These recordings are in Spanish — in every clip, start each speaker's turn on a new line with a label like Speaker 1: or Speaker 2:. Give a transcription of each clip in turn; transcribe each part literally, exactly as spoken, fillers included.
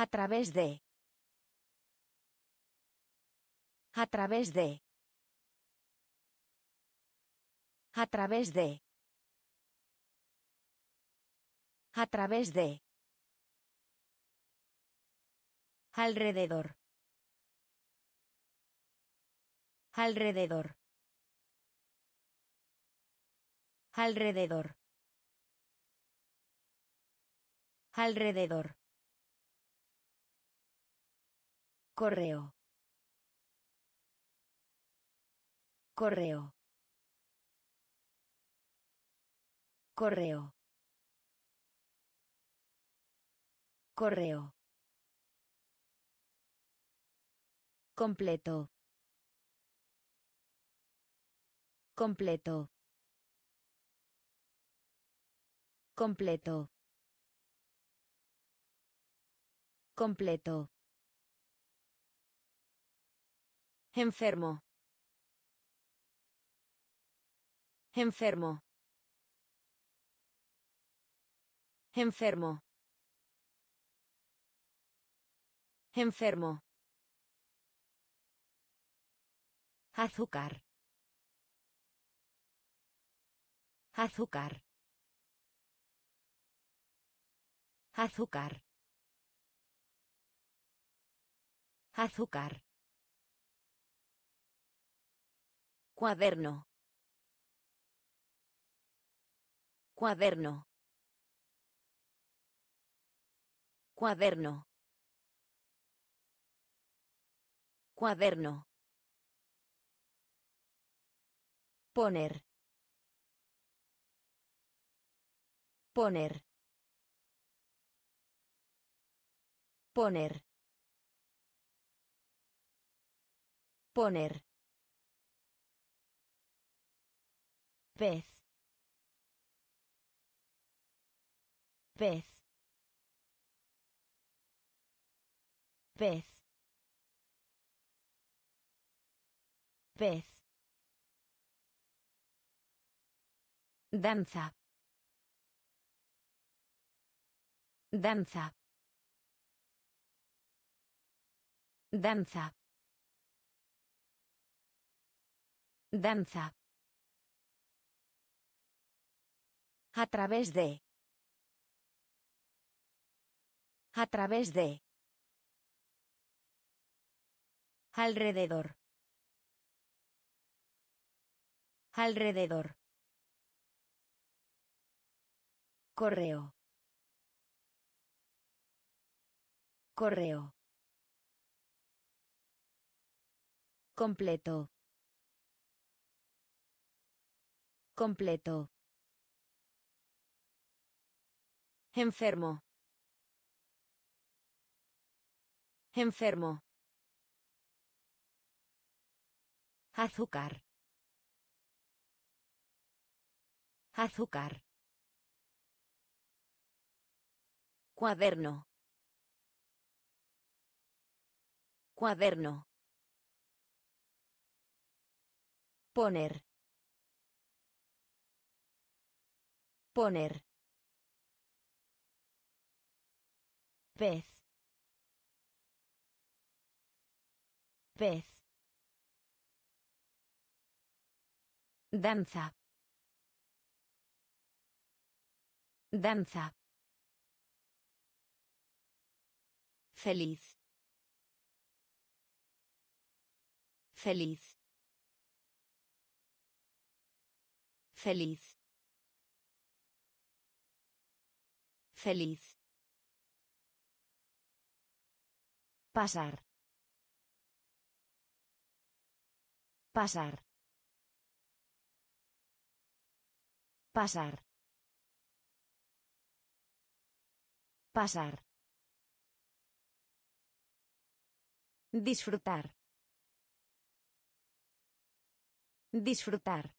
Speaker 1: través de. A través de. A través de. A través de. Alrededor. Alrededor. Alrededor. Alrededor. Correo. Correo. Correo. Correo. Completo. Completo. Completo. Completo. Enfermo. Enfermo. Enfermo. Enfermo. Azúcar. Azúcar. Azúcar. Azúcar. Cuaderno. Cuaderno. Cuaderno. Cuaderno. Poner. Poner. Poner. Poner. Pez. Pez. Pez. Pez. Danza. Danza. Danza. Danza. A través de. A través de. Alrededor. Alrededor. Correo. Correo. Completo. Completo. Enfermo. Enfermo. Azúcar. Azúcar. Cuaderno. Cuaderno. Poner. Poner. Pez. Pez. Danza. Danza. Feliz. Feliz. Feliz. Feliz. Pasar. Pasar. Pasar. Pasar. Disfrutar. Disfrutar.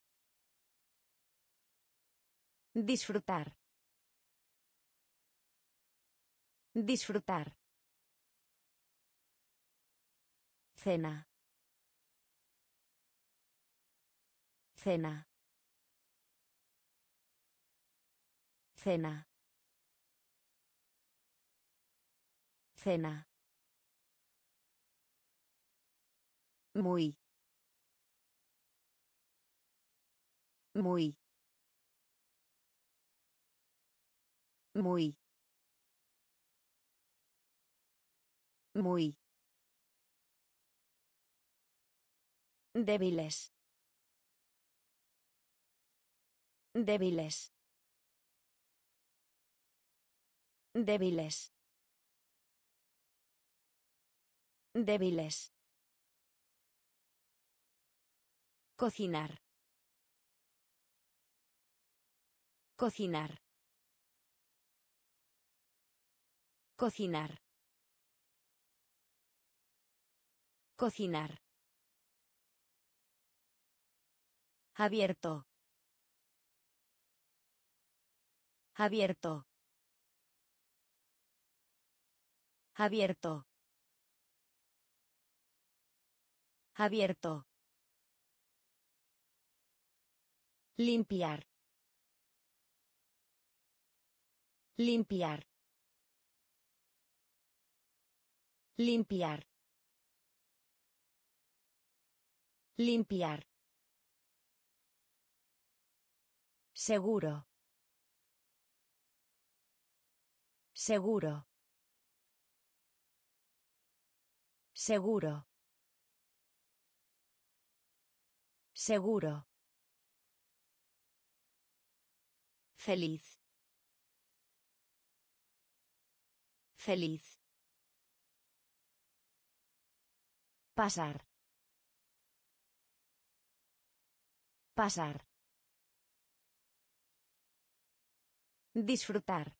Speaker 1: Disfrutar. Disfrutar. Cena. Cena. Cena. Cena. Muy. Muy. Muy. Muy. Débiles. Débiles. Débiles. Débiles. Cocinar. Cocinar. Cocinar. Cocinar. Abierto. Abierto. Abierto. Abierto. Limpiar. Limpiar. Limpiar. Limpiar. Seguro. Seguro. Seguro. Seguro. Feliz. Feliz. Pasar. Pasar. Disfrutar.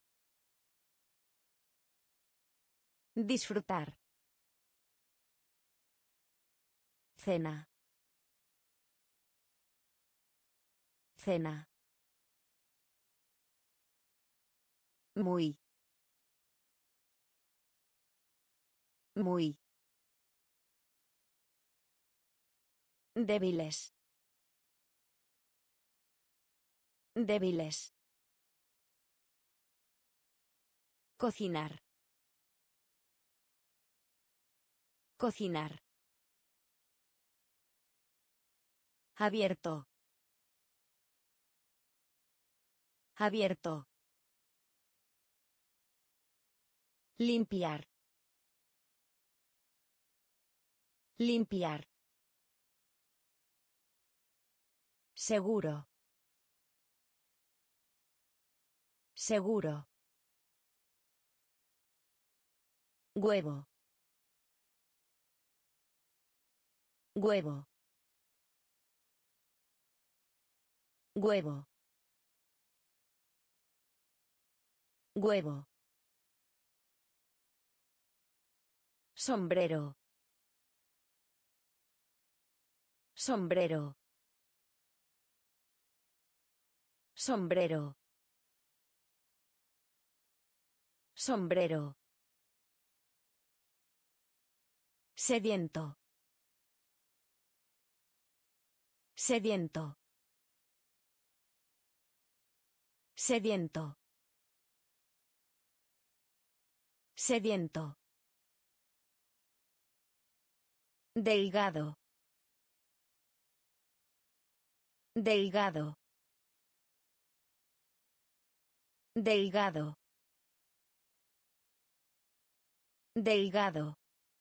Speaker 1: Disfrutar. Cena. Cena. Muy. Muy. Débiles. Débiles. Cocinar. Cocinar. Abierto. Abierto. Limpiar. Limpiar. Seguro. Seguro. Huevo. Huevo. Huevo. Huevo. Sombrero. Sombrero. Sombrero. Sombrero. Sediento. Sediento. Sediento. Sediento. Delgado. Delgado. Delgado. Delgado.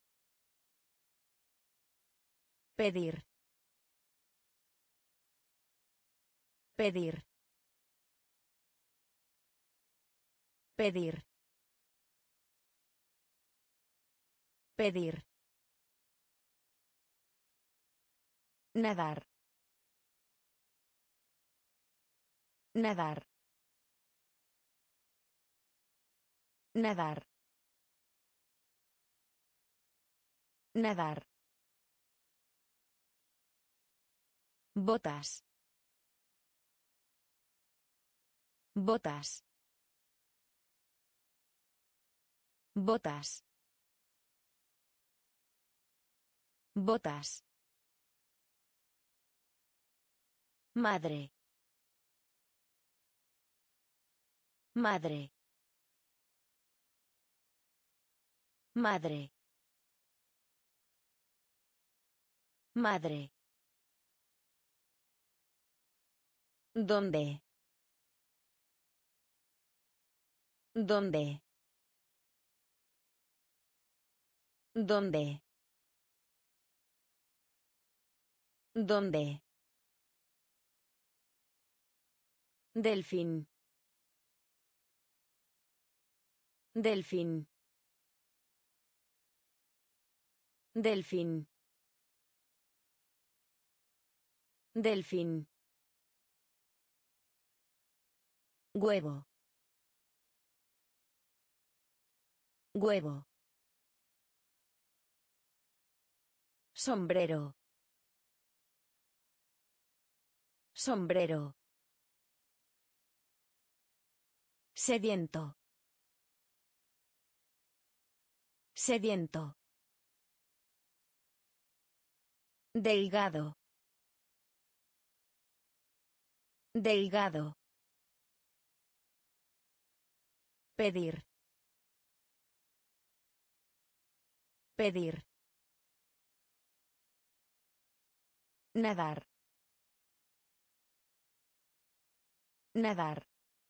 Speaker 1: Pedir. Pedir. Pedir. Pedir. Nadar. Nadar. Nadar. Nadar. Botas. Botas. Botas. Botas. Madre. Madre. Madre. Madre. ¿Dónde? ¿Dónde? ¿Dónde? ¿Dónde? Delfín. Delfín. Delfín. Delfín. Huevo. Huevo. Sombrero. Sombrero. Sediento. Sediento. Delgado. Delgado. Pedir. Pedir. Nadar. Nadar.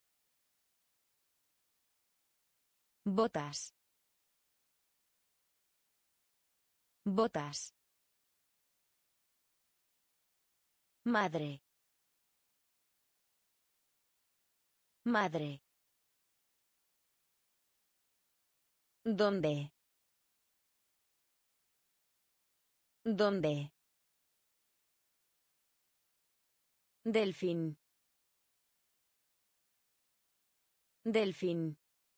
Speaker 1: Botas. Botas. Madre. Madre. ¿Dónde? ¿Dónde? Delfín. Delfín.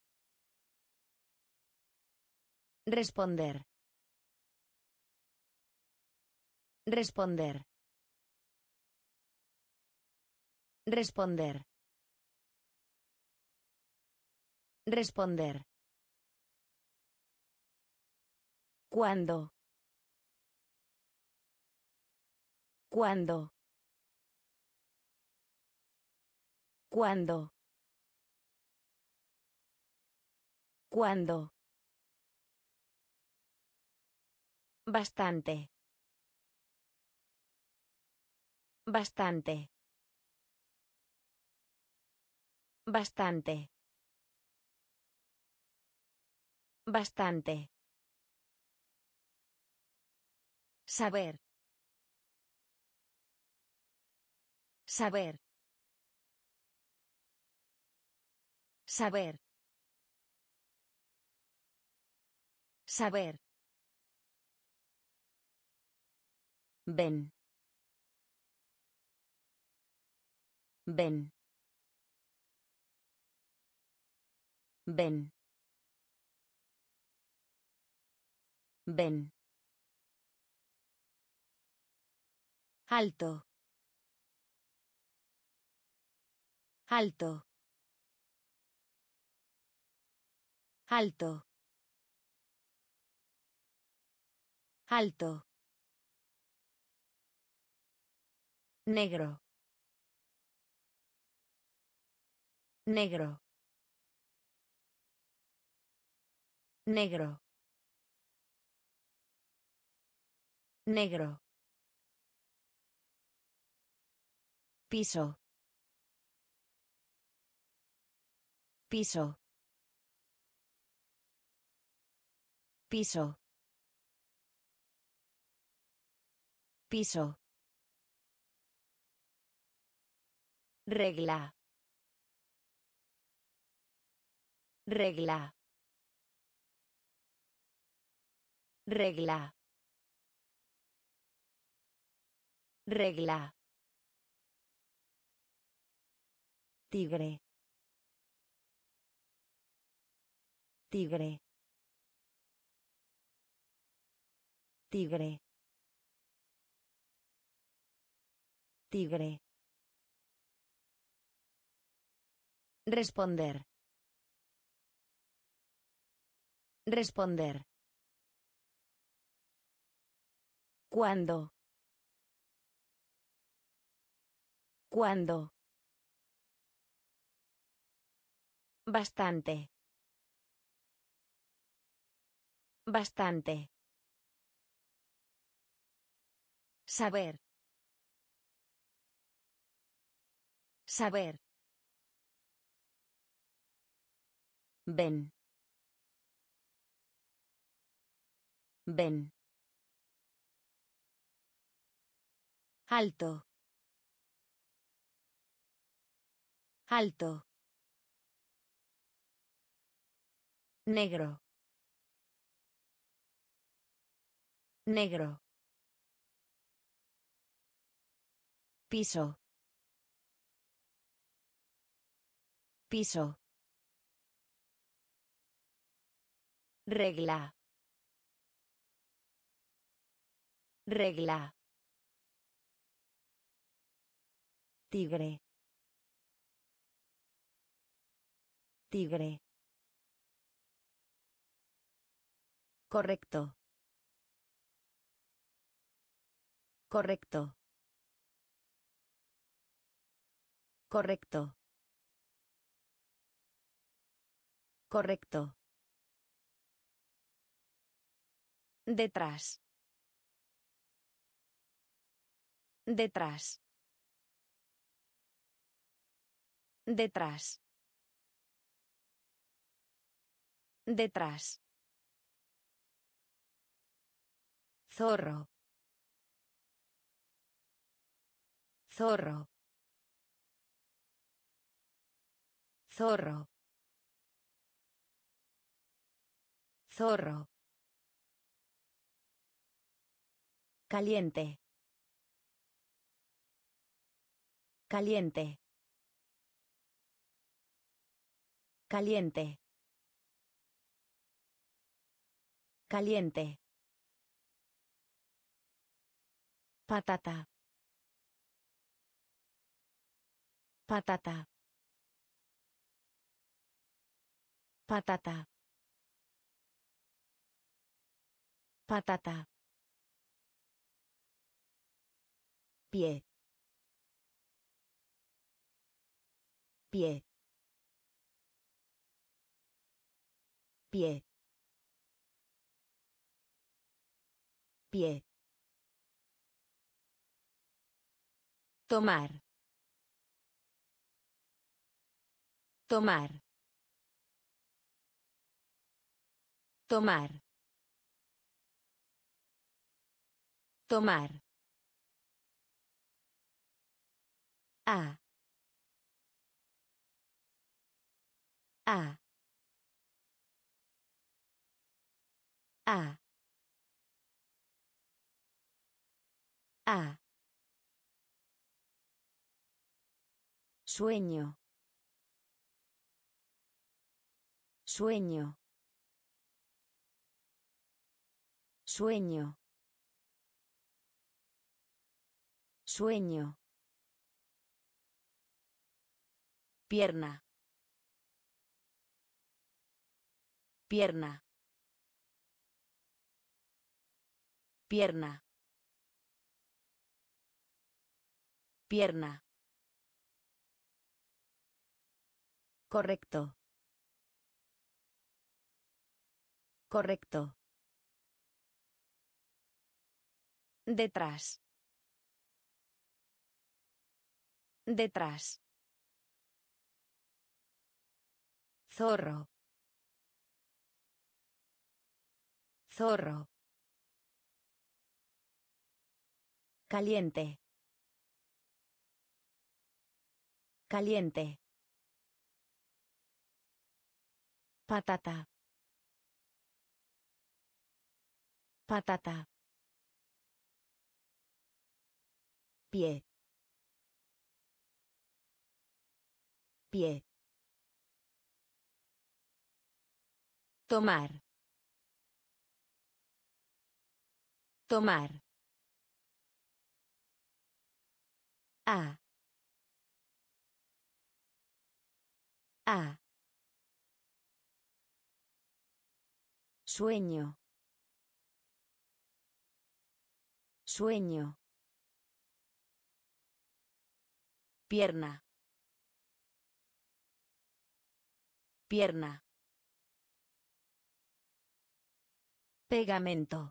Speaker 1: Responder. Responder. Responder. Responder. ¿Cuándo? ¿Cuándo? ¿Cuándo? ¿Cuándo? Bastante. Bastante. Bastante. Bastante. Saber. Saber. Saber. Saber. Ven. Ven. Ven. Ven. Alto. Alto. Alto. Alto. Negro. Negro. Negro. Negro. Piso. Piso. Piso. Piso. Regla. Regla. Regla. Regla. Tigre. Tigre. Tigre. Tigre. Responder. Responder. ¿Cuándo? ¿Cuándo? Bastante. Bastante. Saber. Saber. Ven. Ven. Alto. Alto. Negro. Negro. Piso. Piso. Regla. Regla. Tigre. Tigre. Correcto. Correcto. Correcto. Correcto. Detrás. Detrás. Detrás. Detrás. Zorro. Zorro. Zorro. Zorro. Caliente. Caliente. Caliente. Caliente. Patata. Patata. Patata. Patata. Pie. Pie. Pie. Pie. Tomar. Tomar. Tomar. Tomar. A. A. A. A. Sueño. Sueño. Sueño. Sueño. Pierna. Pierna. Pierna. Pierna. Correcto. Correcto. Detrás. Detrás. Zorro. Zorro. Caliente. Caliente. Patata. Patata. Pie. Pie. Tomar. Tomar. A. A. Sueño. Sueño. Pierna. Pierna. Pegamento.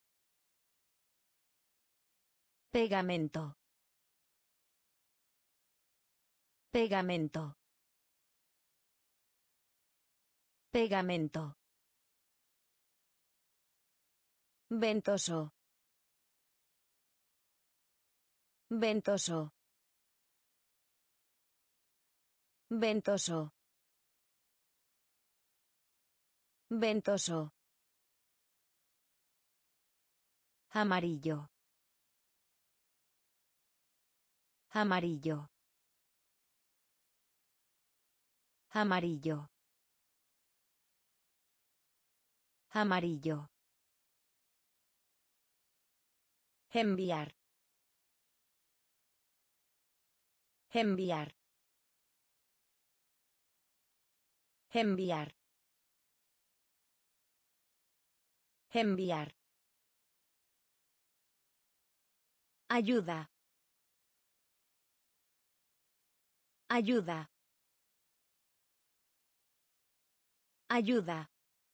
Speaker 1: Pegamento. Pegamento. Pegamento. Ventoso. Ventoso. Ventoso. Ventoso. Amarillo. Amarillo. Amarillo. Amarillo. Enviar. Enviar. Enviar. Enviar. Ayuda. Ayuda. Ayuda.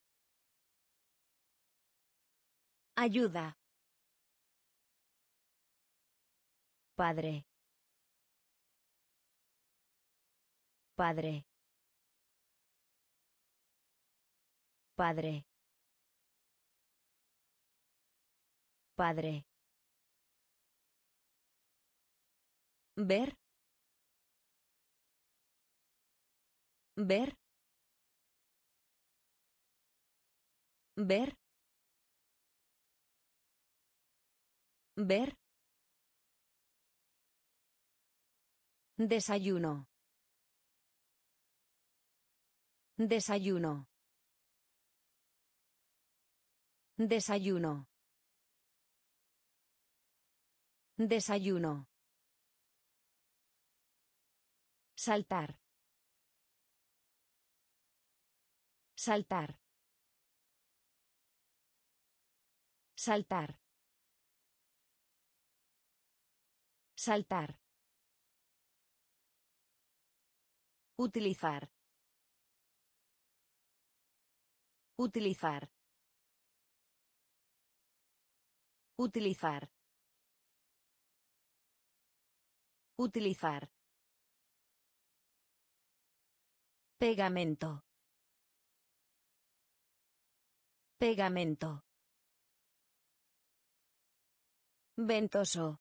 Speaker 1: Ayuda. Padre. Padre. Padre. Padre. Ver. Ver. Ver. Ver. Desayuno. Desayuno. Desayuno. Desayuno. Saltar. Saltar. Saltar. Saltar. Utilizar. Utilizar. Utilizar. Utilizar. Pegamento. Pegamento. Ventoso.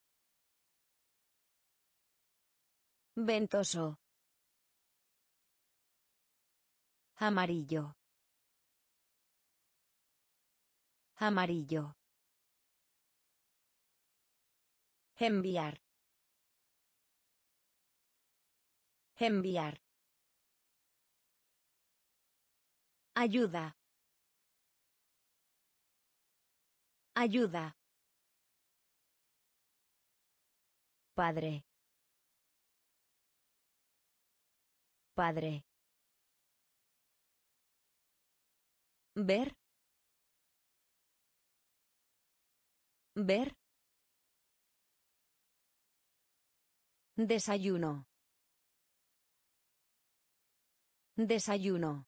Speaker 1: Ventoso. Amarillo. Amarillo. Enviar. Enviar. Ayuda. Ayuda. Padre. Padre. Ver. Ver. Desayuno. Desayuno.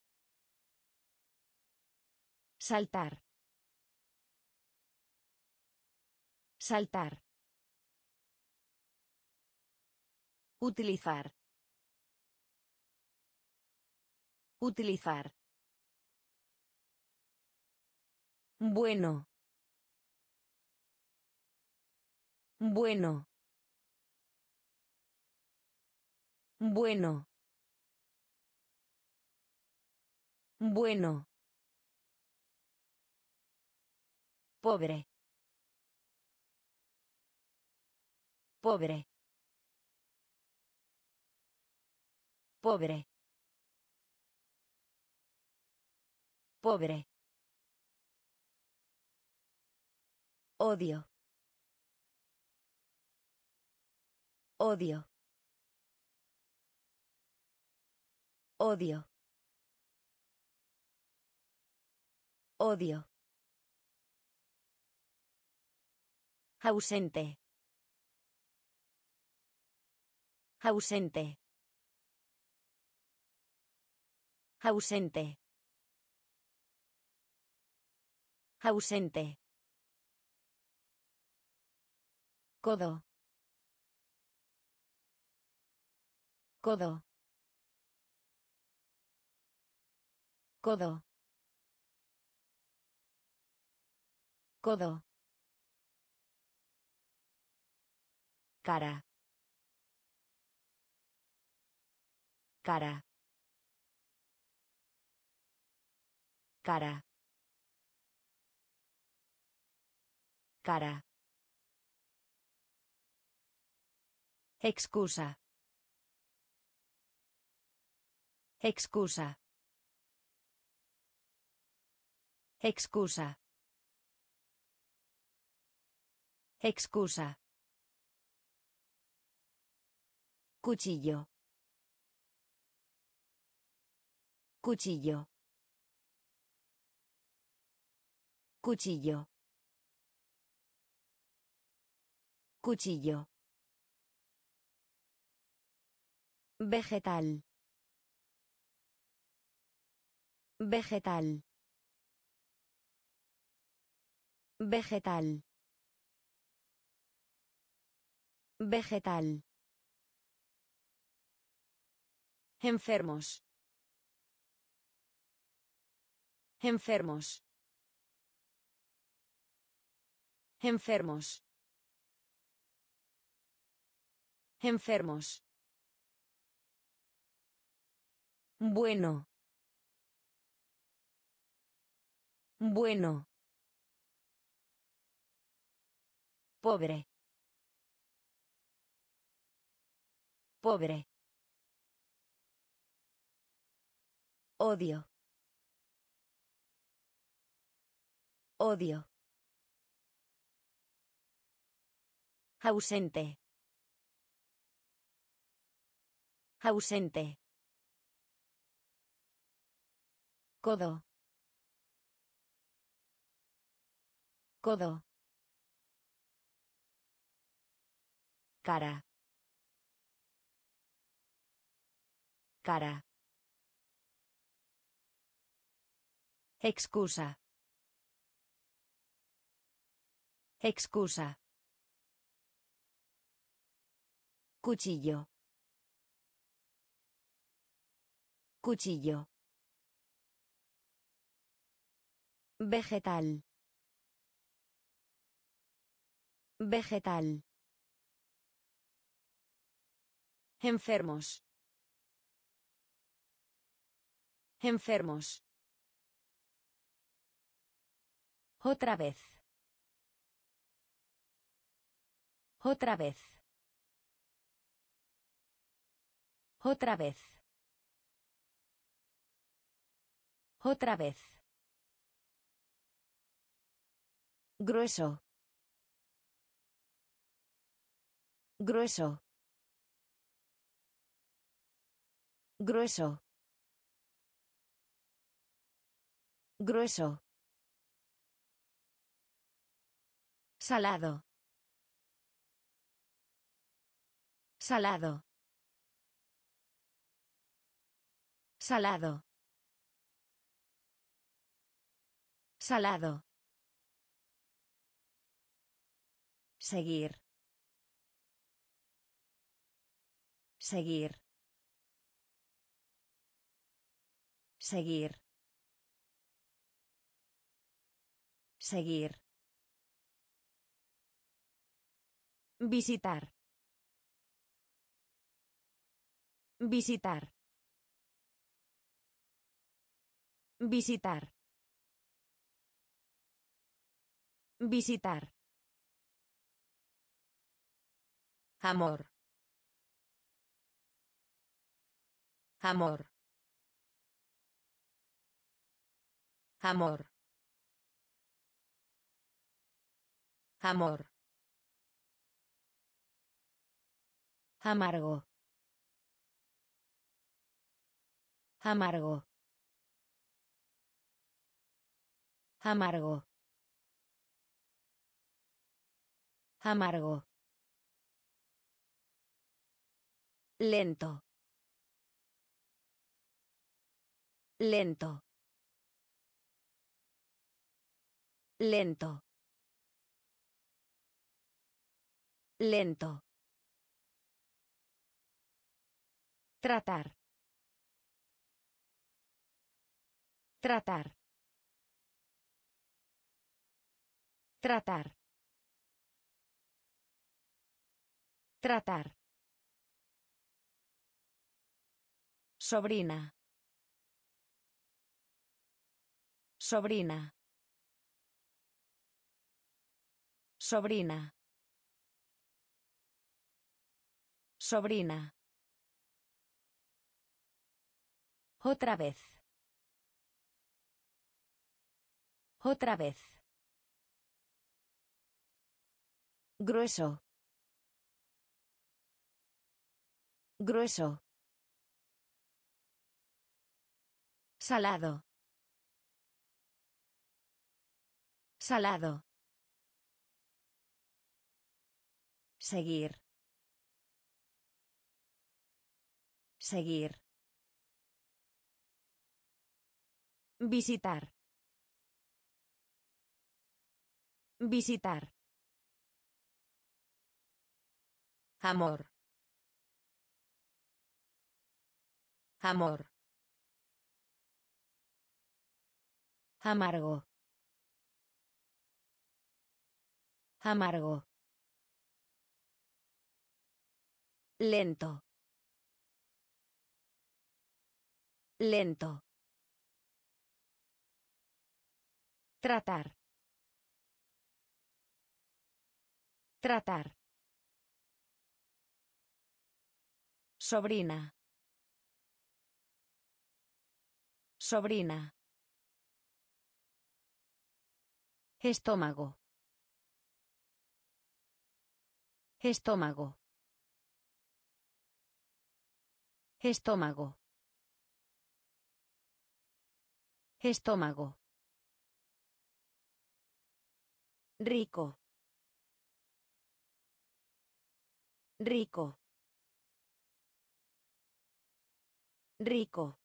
Speaker 1: Saltar. Saltar. Utilizar. Utilizar. Bueno. Bueno. Bueno. Bueno. Pobre. Pobre. Pobre. Pobre. Odio. Odio. Odio. Odio. Ausente. Ausente. Ausente. Ausente. Codo. Codo. Codo. Codo. Cara. Cara. Cara. Cara. Excusa. Excusa. Excusa. Excusa. Cuchillo. Cuchillo. Cuchillo. Cuchillo. Vegetal. Vegetal. Vegetal. Vegetal. Enfermos. Enfermos. Enfermos. Enfermos. Bueno. Bueno. Pobre. Pobre. Odio. Odio. Ausente. Ausente. Codo. Codo. Cara. Cara. Excusa. Excusa. Cuchillo. Cuchillo. Vegetal. Vegetal. Enfermos. Enfermos. Otra vez. Otra vez. Otra vez. Otra vez. Grueso. Grueso. Grueso. Grueso. Salado. Salado. Salado. Salado. Seguir. Seguir. Seguir. Seguir. Visitar. Visitar. Visitar. Visitar. Amor. Amor. Amor. Amor. Amargo. Amargo. Amargo. Amargo. Lento. Lento. Lento. Lento. Tratar. Tratar. Tratar. Tratar. Sobrina. Sobrina. Sobrina. Sobrina. Otra vez. Otra vez. Grueso. Grueso. Salado. Salado. Seguir. Seguir. Visitar. Visitar. Amor. Amor. Amargo. Amargo. Lento. Lento. Tratar. Tratar. Sobrina. Sobrina. Estómago. Estómago. Estómago. Estómago. Rico. Rico. Rico.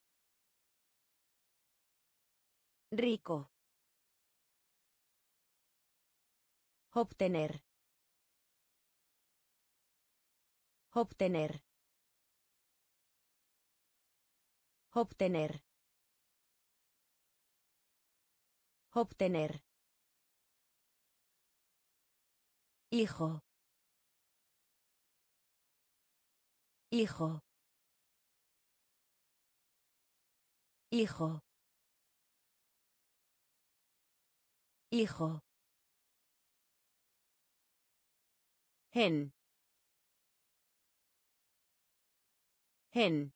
Speaker 1: Rico. Obtener. Obtener. Obtener. Obtener. Hijo. Hijo. Hijo. Hijo. Gen. Gen.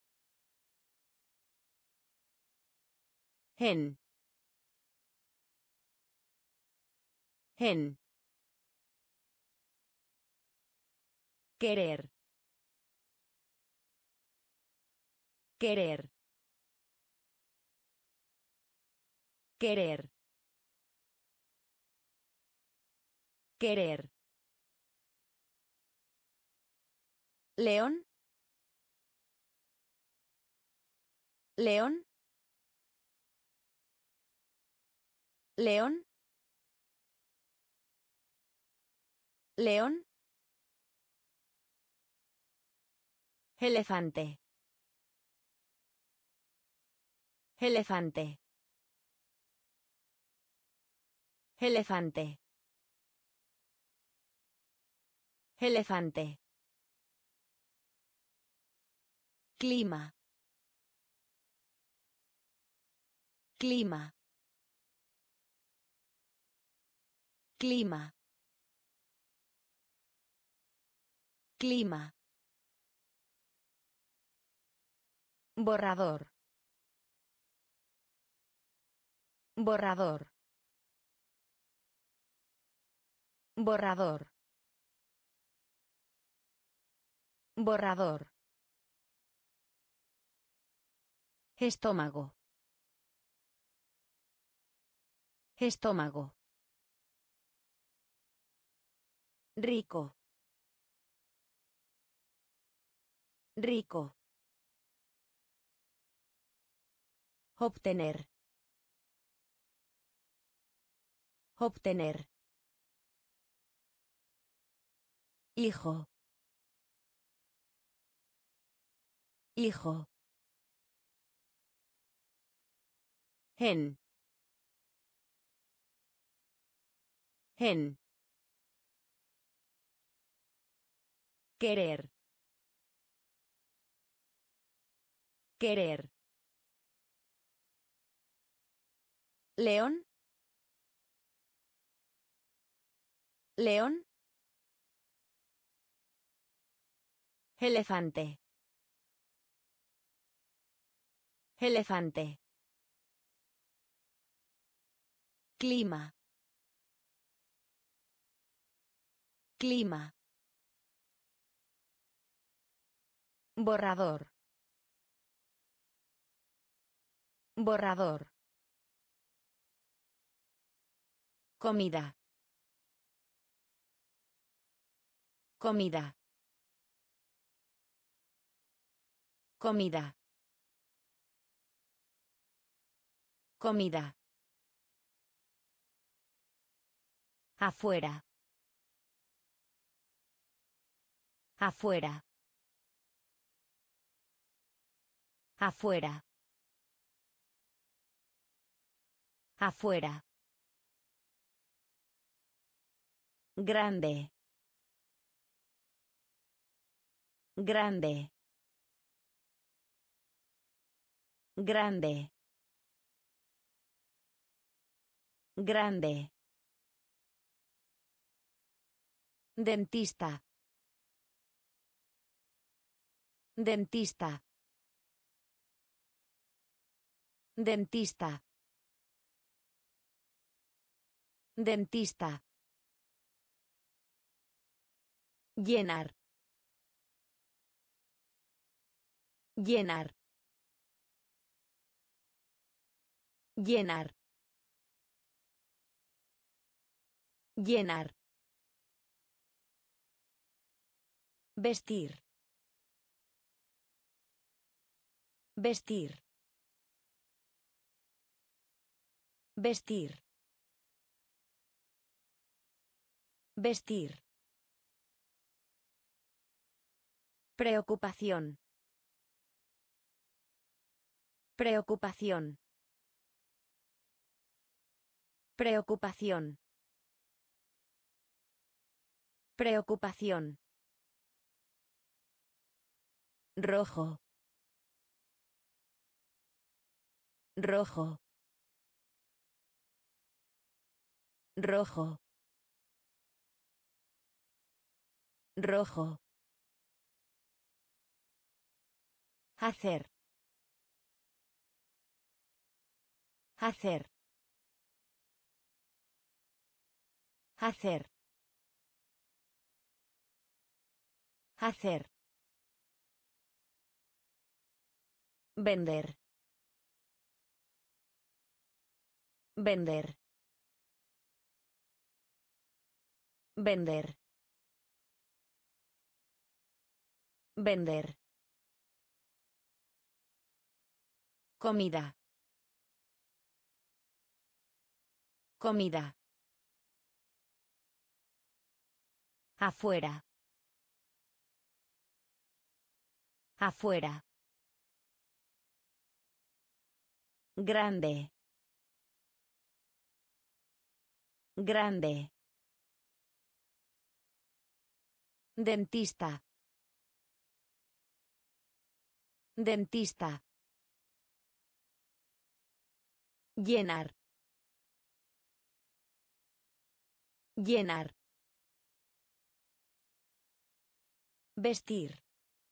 Speaker 1: Gen. Gen. Querer. Querer. Querer. Querer. León. León. León. León. Elefante. Elefante. Elefante. Elefante. Clima. Clima. Clima. Clima. Borrador. Borrador. Borrador. Borrador. Estómago. Estómago. Rico. Rico. Obtener. Obtener. Hijo. Hijo. En. En. Querer. Querer. León. León. Elefante. Elefante. Clima. Clima. Borrador. Borrador. Comida. Comida. Comida. Comida. Afuera. Afuera. Afuera. Afuera. Grande. Grande. Grande. Grande. Dentista. Dentista. Dentista. Dentista. Llenar. Llenar. Llenar. Llenar. Vestir. Vestir. Vestir. Vestir. Preocupación. Preocupación. Preocupación. Preocupación. Rojo. Rojo. Rojo. Rojo. Hacer. Hacer. Hacer. Hacer. Vender. Vender. Vender. Vender. Comida. Comida. Afuera. Afuera. Grande. Grande. Dentista. Dentista. Llenar. Llenar. Vestir.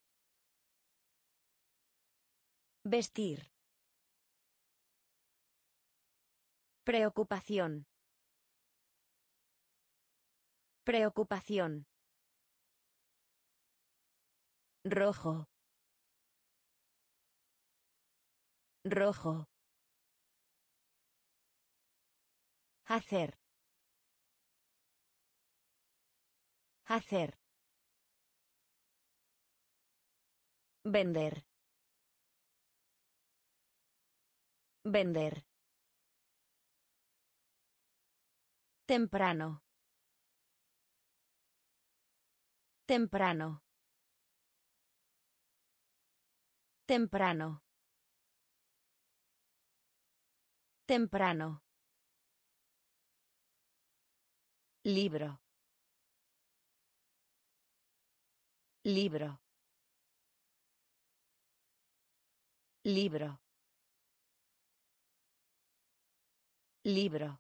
Speaker 1: Vestir. Preocupación. Preocupación. Rojo. Rojo. Hacer. Hacer. Vender. Vender. Temprano. Temprano. Temprano. Temprano. Libro. Libro. Libro. Libro.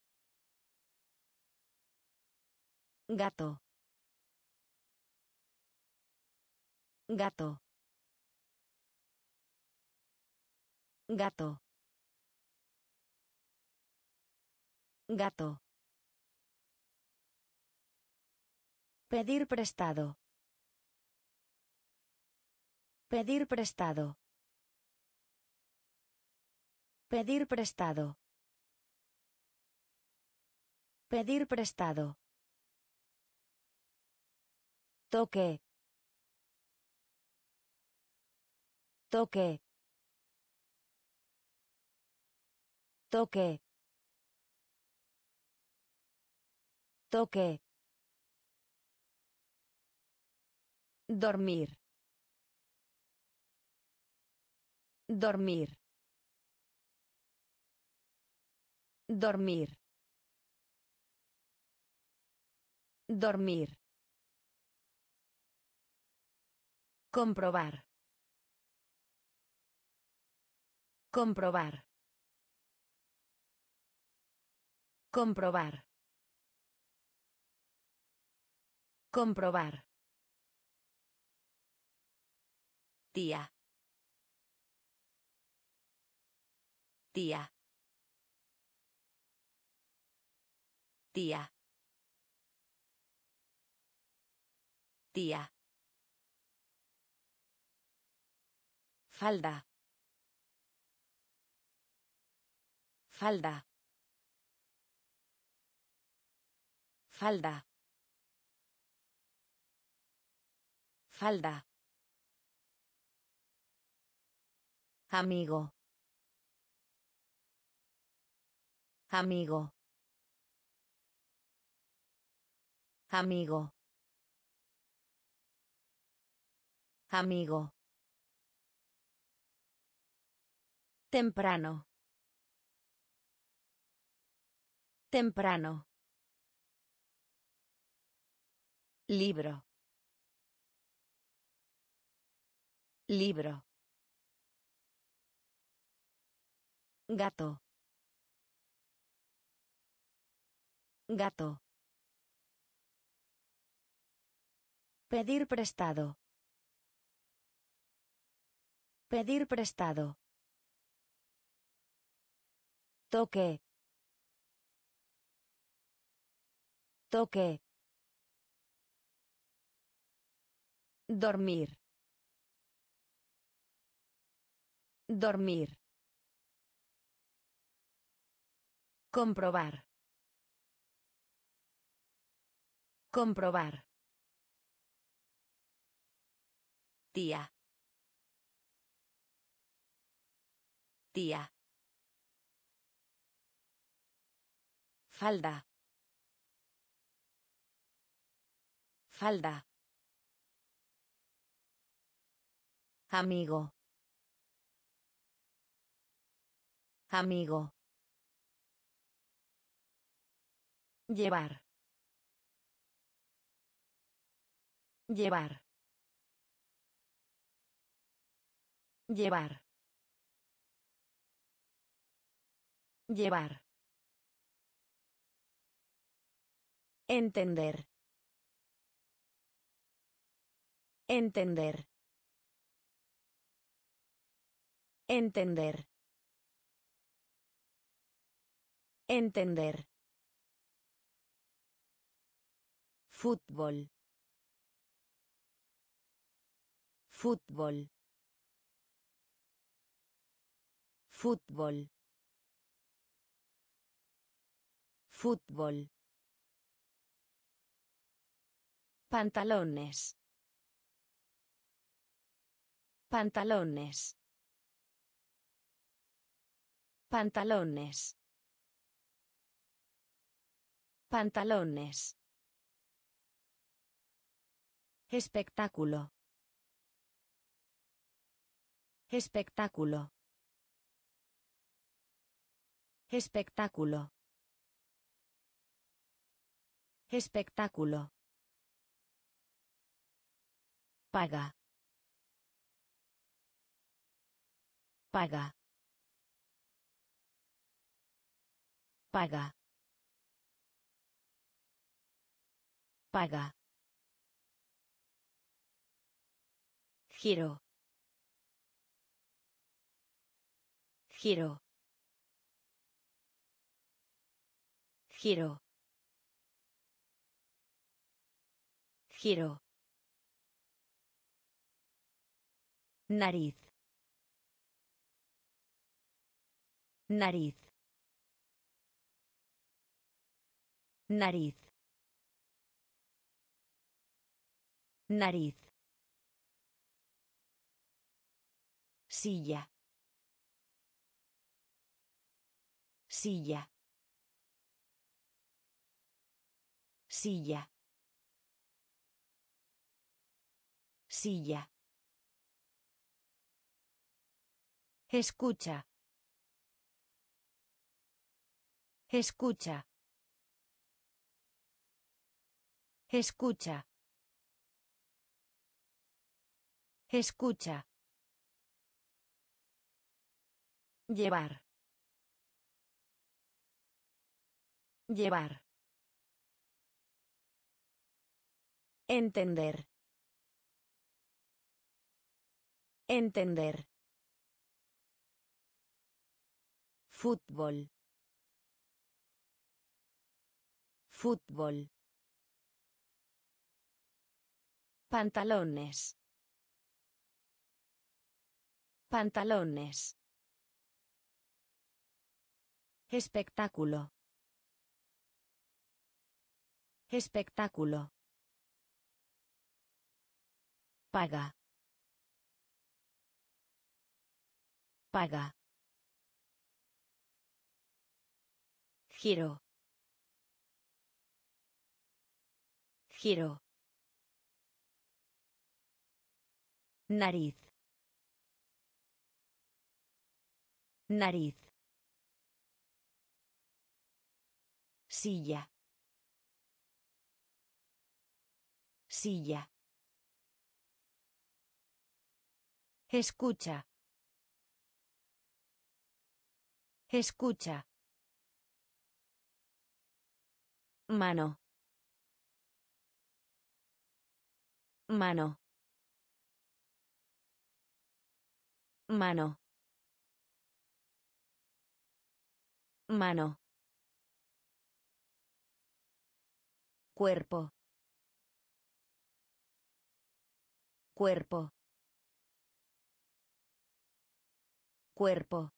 Speaker 1: Gato. Gato. Gato. Gato. Pedir prestado. Pedir prestado. Pedir prestado. Pedir prestado. Toque. Toque. Toque. Toque. Dormir. Dormir. Dormir. Dormir. Comprobar. Comprobar. Comprobar. Comprobar. Tía. Tía. Tía. Tía. Falda. Falda. Falda. Falda. Amigo. Amigo. Amigo. Amigo. Temprano. Temprano. Libro. Libro. Gato. Gato. Pedir prestado. Pedir prestado. Toque. Toque. Dormir. Dormir. Comprobar. Comprobar. Tía. Tía. Falda. Falda. Amigo. Amigo. Llevar. Llevar. Llevar. Llevar. Entender. Entender. Entender. Entender. Fútbol. Fútbol. Fútbol. Fútbol. Pantalones. Pantalones. Pantalones. Pantalones. Espectáculo. Espectáculo. Espectáculo. Espectáculo. Paga. Paga. Paga. Paga. Giro. Giro. Giro. Giro. Nariz. Nariz. Nariz. Nariz. Silla. Silla. Silla. Silla. Escucha. Escucha. Escucha. Escucha. Llevar. Llevar. Entender. Entender. Fútbol. Fútbol. Pantalones. Pantalones. Espectáculo. Espectáculo. Paga. Paga. Giro. Giro. Nariz. Nariz. Silla. Silla. Escucha. Escucha. Mano. Mano. Mano. Mano. Cuerpo. Cuerpo. Cuerpo.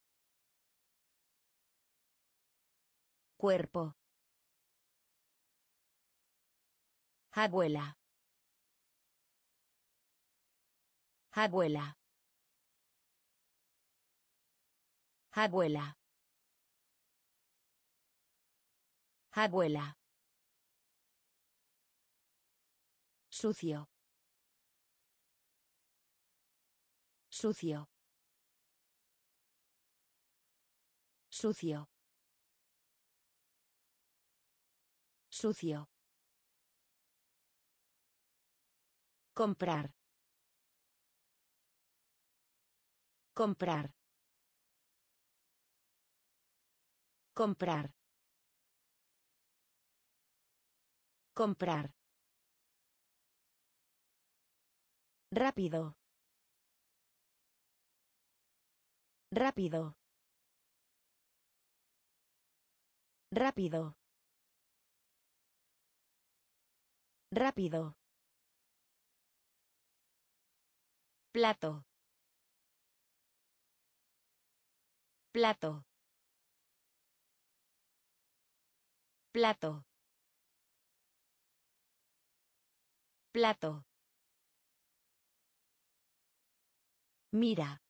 Speaker 1: Cuerpo. Abuela. Abuela. Abuela. Abuela. Sucio. Sucio. Sucio. Sucio. Comprar. Comprar. Comprar. Comprar. Rápido. Rápido. Rápido. Rápido. Plato. Plato. Plato. Plato. Mira.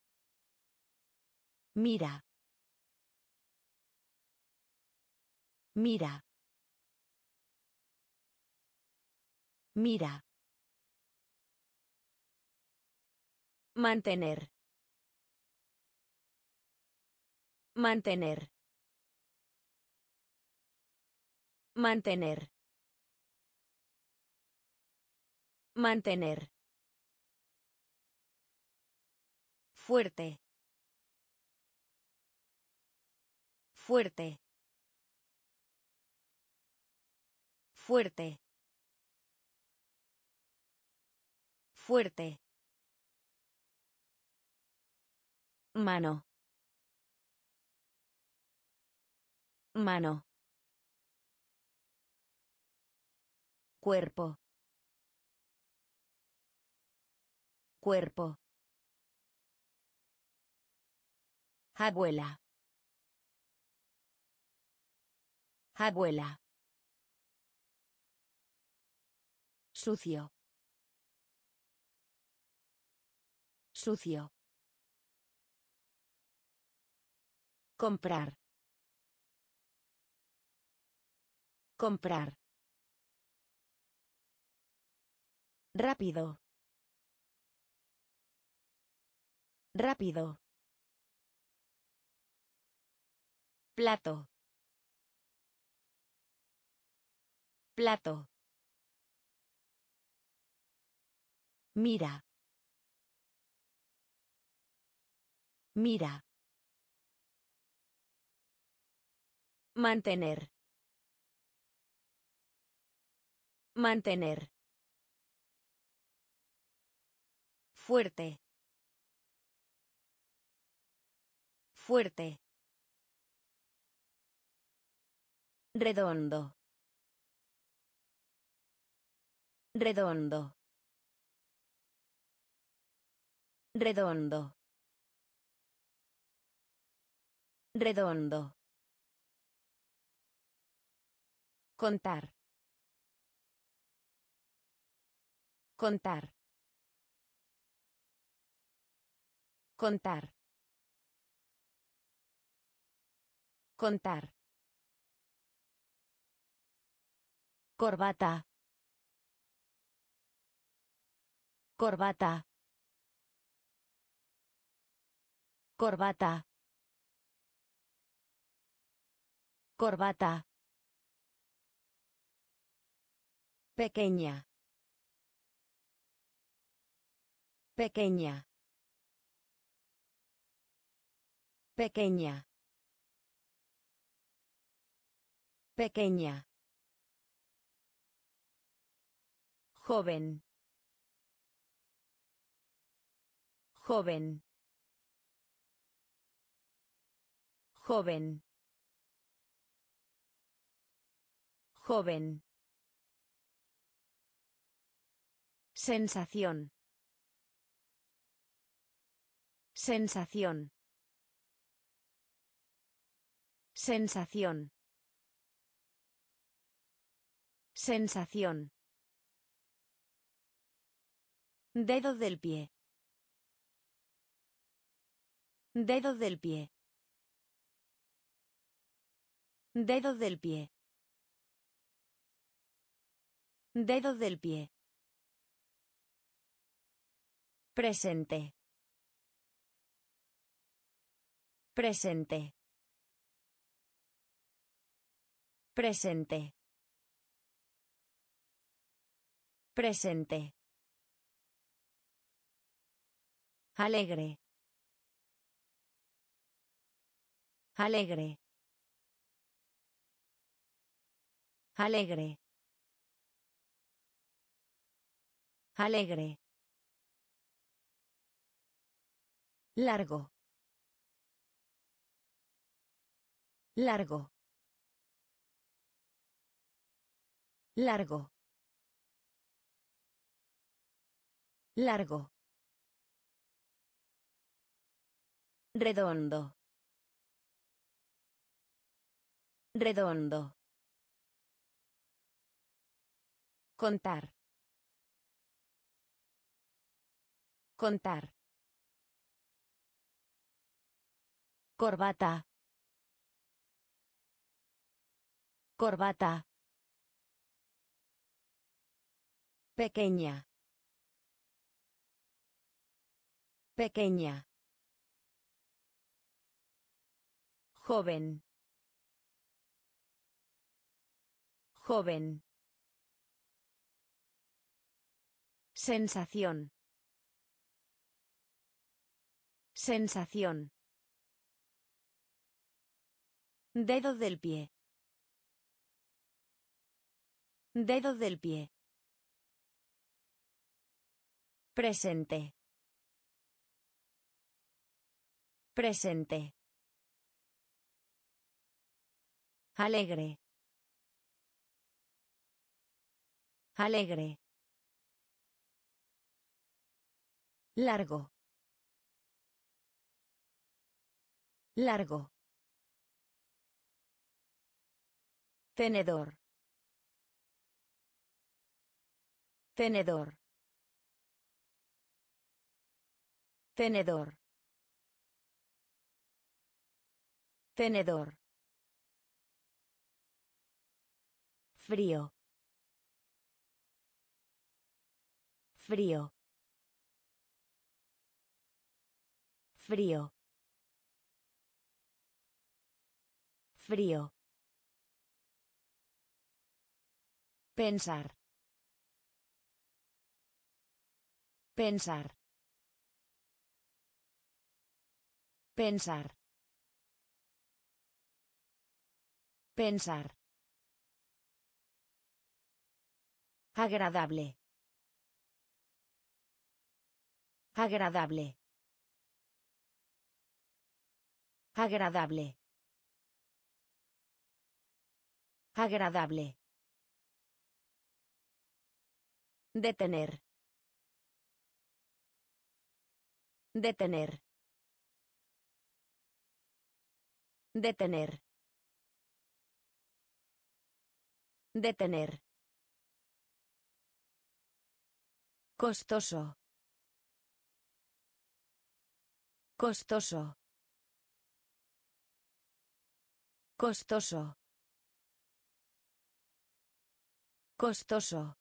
Speaker 1: Mira. Mira. Mira. Mantener. Mantener. Mantener. Mantener. Fuerte. Fuerte. Fuerte. Fuerte. Mano. Mano. Cuerpo. Cuerpo. Abuela. Abuela. Sucio. Sucio. Comprar. Comprar. Rápido. Rápido. Plato. Plato. Mira. Mira. Mantener. Mantener. Fuerte. Fuerte. Redondo. Redondo. Redondo. Redondo. Contar. Contar. Contar. Contar. Corbata. Corbata. Corbata. Corbata. Pequeña. Pequeña. Pequeña. Pequeña. Joven. Joven. Joven. Joven. Sensación. Sensación. Sensación. Sensación. Dedo del pie. Dedo del pie. Dedo del pie. Dedo del pie. Presente. Presente. Presente. Presente. Alegre. Alegre. Alegre. Alegre. Largo. Largo. Largo. Largo. Redondo. Redondo. Contar. Contar. Corbata. Corbata. Pequeña. Pequeña. Joven. Joven. Sensación. Sensación. Dedo del pie. Dedo del pie. Presente. Presente. Alegre. Alegre. Largo. Largo. Tenedor. Tenedor. Tenedor. Tenedor. Frío. Frío. Frío. Frío. Pensar. Pensar. Pensar. Pensar. Agradable. Agradable. Agradable. Agradable. Detener. Detener. Detener. Detener. Costoso. Costoso. Costoso. Costoso.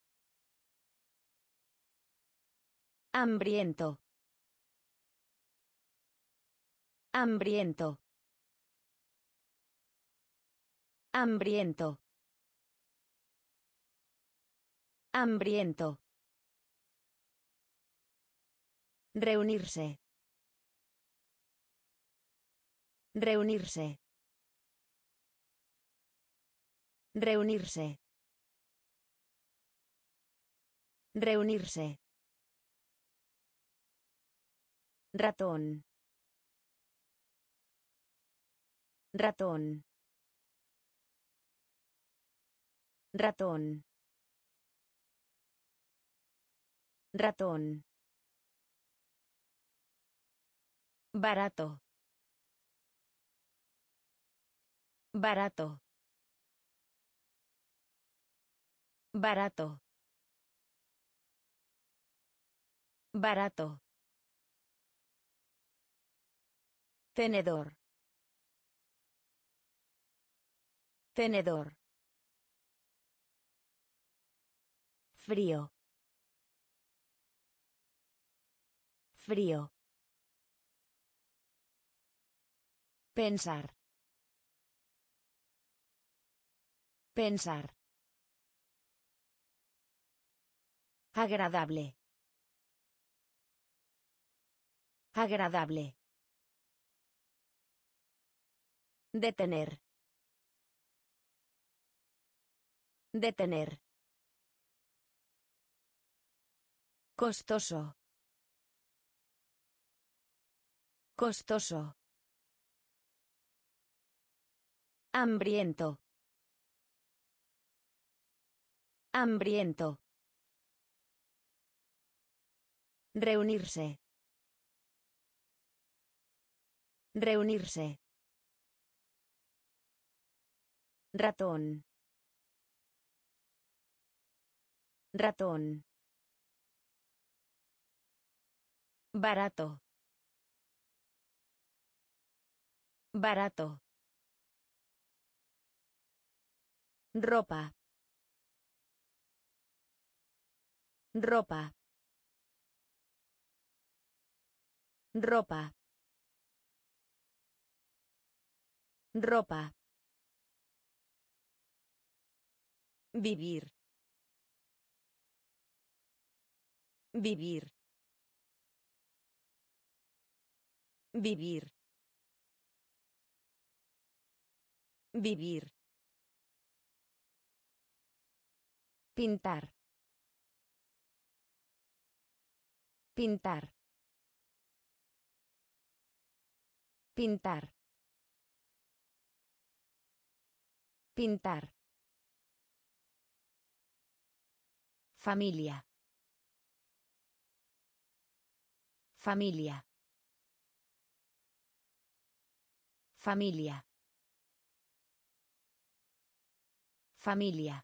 Speaker 1: Hambriento. Hambriento. Hambriento. Hambriento. Reunirse. Reunirse. Reunirse. Reunirse. Ratón. Ratón. Ratón. Ratón. Barato. Barato. Barato. Barato. Tenedor. Tenedor. Frío. Frío. Pensar. Pensar. Agradable. Agradable. Detener. Detener. Costoso. Costoso. Hambriento. Hambriento. Reunirse. Reunirse. Ratón. Ratón. Barato. Barato. Ropa. Ropa. Ropa. Ropa. Vivir. Vivir. Vivir. Vivir. Pintar. Pintar. Pintar. Pintar. Familia. Familia. Familia. Familia.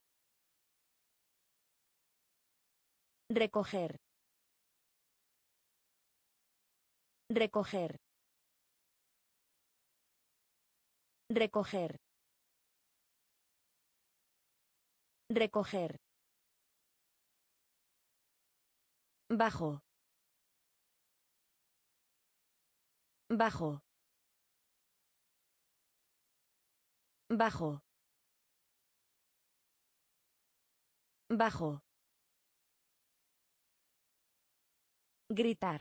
Speaker 1: Recoger. Recoger. Recoger. Recoger. Bajo. Bajo. Bajo. Bajo. Gritar.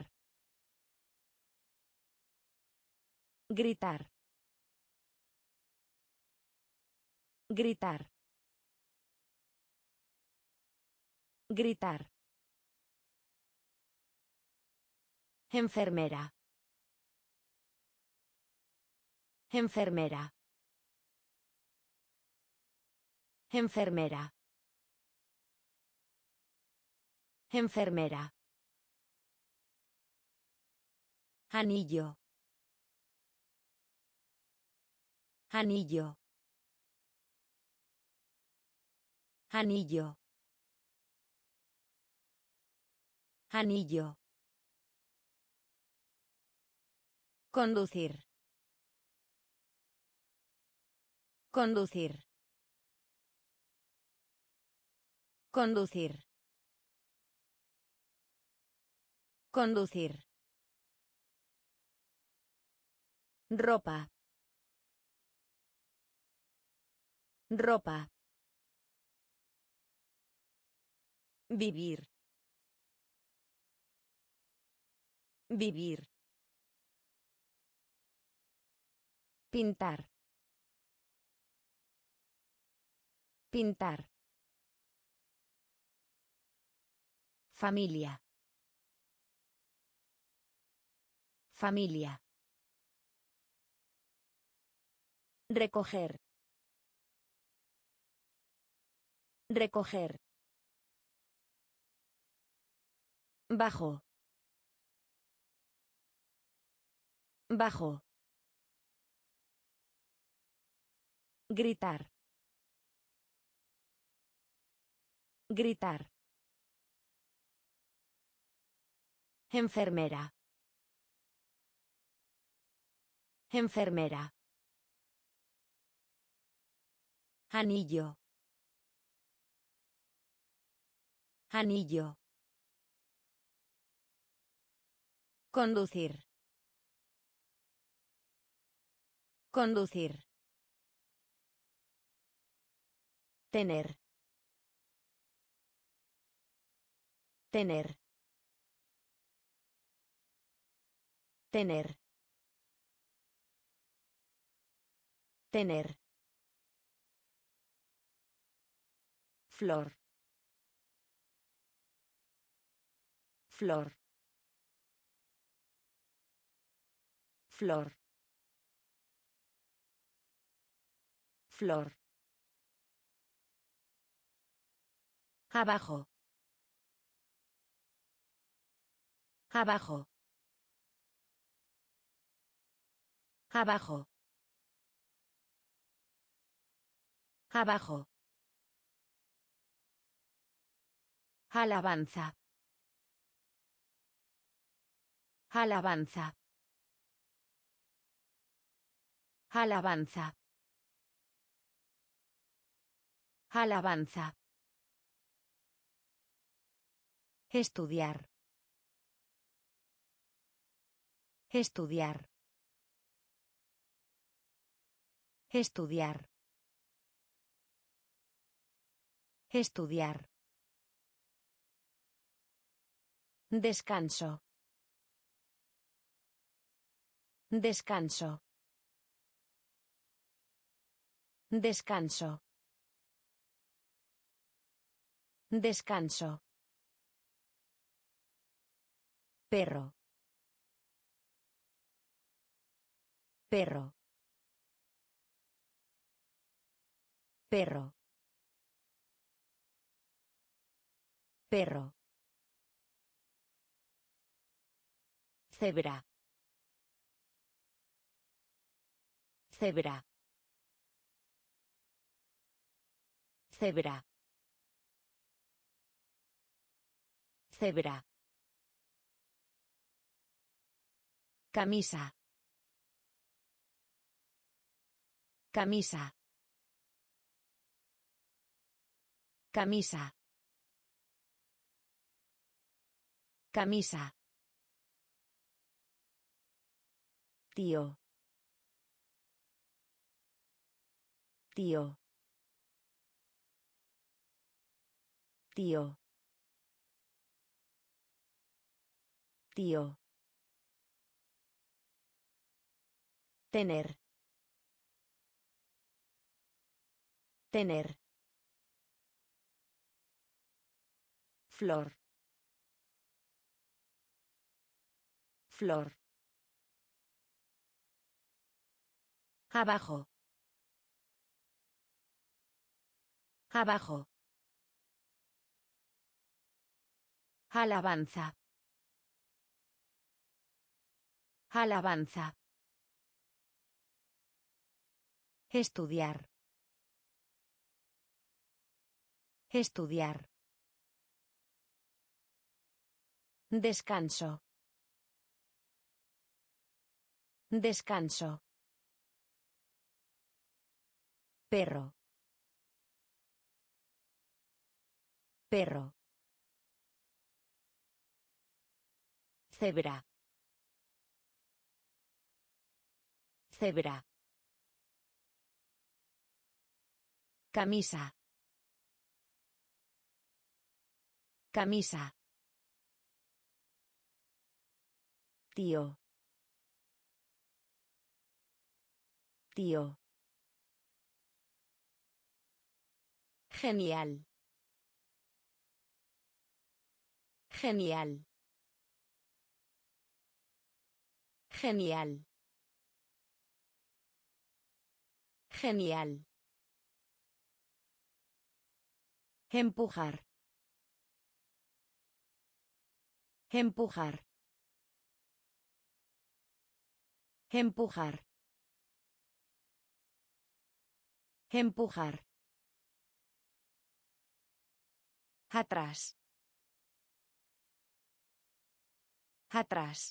Speaker 1: Gritar. Gritar. Gritar. Enfermera. Enfermera. Enfermera. Enfermera. Anillo. Anillo. Anillo. Anillo. Conducir. Conducir. Conducir. Conducir. Ropa. Ropa. Vivir. Vivir. Pintar. Pintar. Familia. Familia. Recoger. Recoger. Bajo. Bajo. Gritar. Gritar. Enfermera. Enfermera. Anillo. Anillo. Conducir. Conducir. Tener. Tener. Tener. Tener. Flor. Flor. Flor. Flor. Abajo. Abajo. Abajo. Abajo. Alabanza. Alabanza. Alabanza. Alabanza. Estudiar. Estudiar. Estudiar. Estudiar. Descanso. Descanso. Descanso. Descanso. Perro. Perro. Perro. Perro. Cebra. Cebra. Cebra. Cebra. Camisa. Camisa. Camisa. Camisa. Tío. Tío. Tío. Tío. Tener. Tener. Flor. Flor. Abajo. Abajo. Alabanza. Alabanza. Estudiar. Estudiar. Descanso. Descanso. Perro. Perro. Cebra. Cebra. Camisa. Camisa. Tío. Tío. Genial. Genial. Genial. Genial. Empujar. Empujar. Empujar. Empujar. Atrás. Atrás.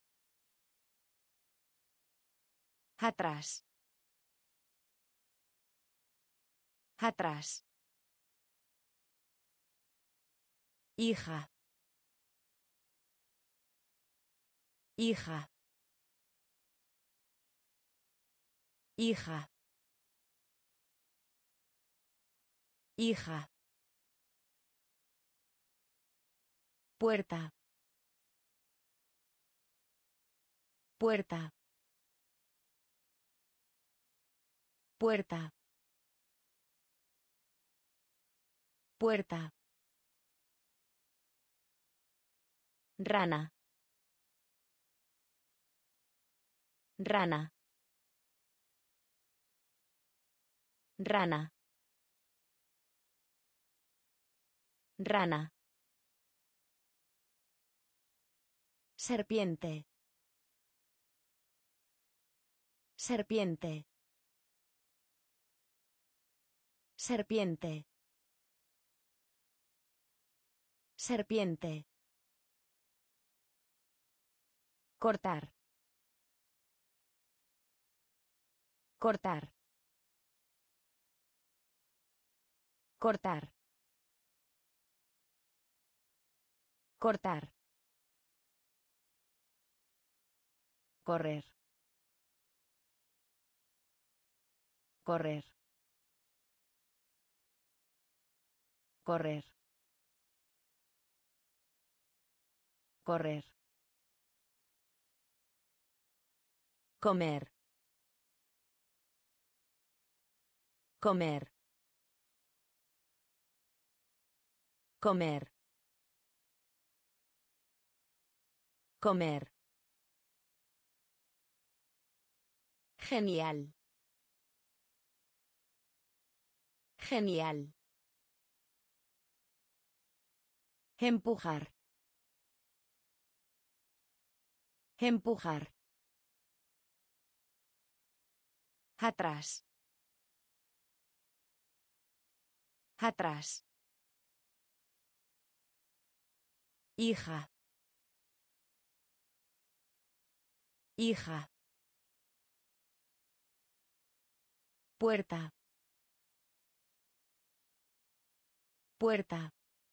Speaker 1: Atrás. Atrás. Hija. Hija. Hija. Hija. Puerta. Puerta. Puerta. Puerta. Rana. Rana. Rana. Rana. Serpiente. Serpiente. Serpiente. Serpiente. Cortar. Cortar. Cortar. Cortar. Correr. Correr. Correr. Correr. Comer. Comer. Comer. Comer. Genial. Genial. Empujar. Empujar. Atrás. Atrás. Hija. Hija. Puerta. Puerta.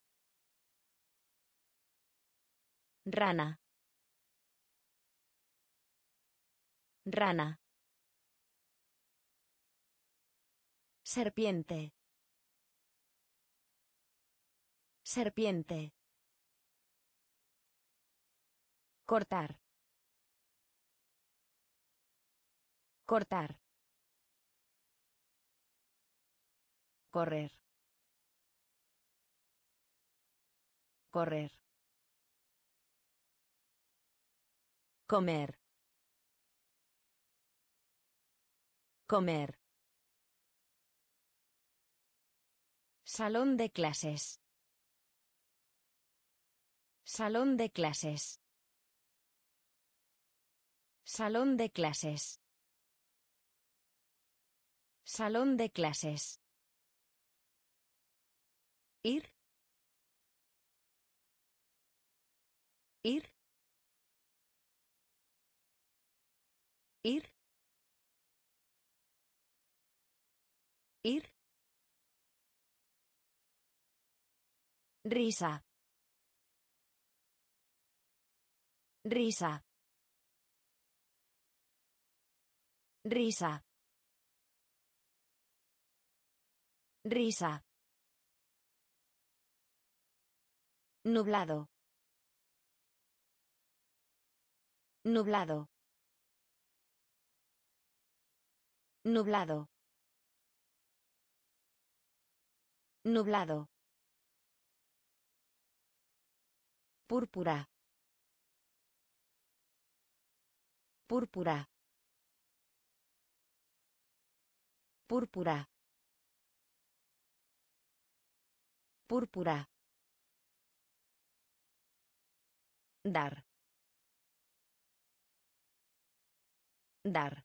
Speaker 1: Rana. Rana. Serpiente. Serpiente. Cortar. Cortar. Correr. Correr. Comer. Comer. Salón de clases. Salón de clases. Salón de clases. Salón de clases. Ir. Ir. Ir. Ir. Risa. Risa. Risa. Risa. Nublado. Nublado. Nublado. Nublado. Púrpura. Púrpura. Púrpura. Púrpura. Dar. Dar.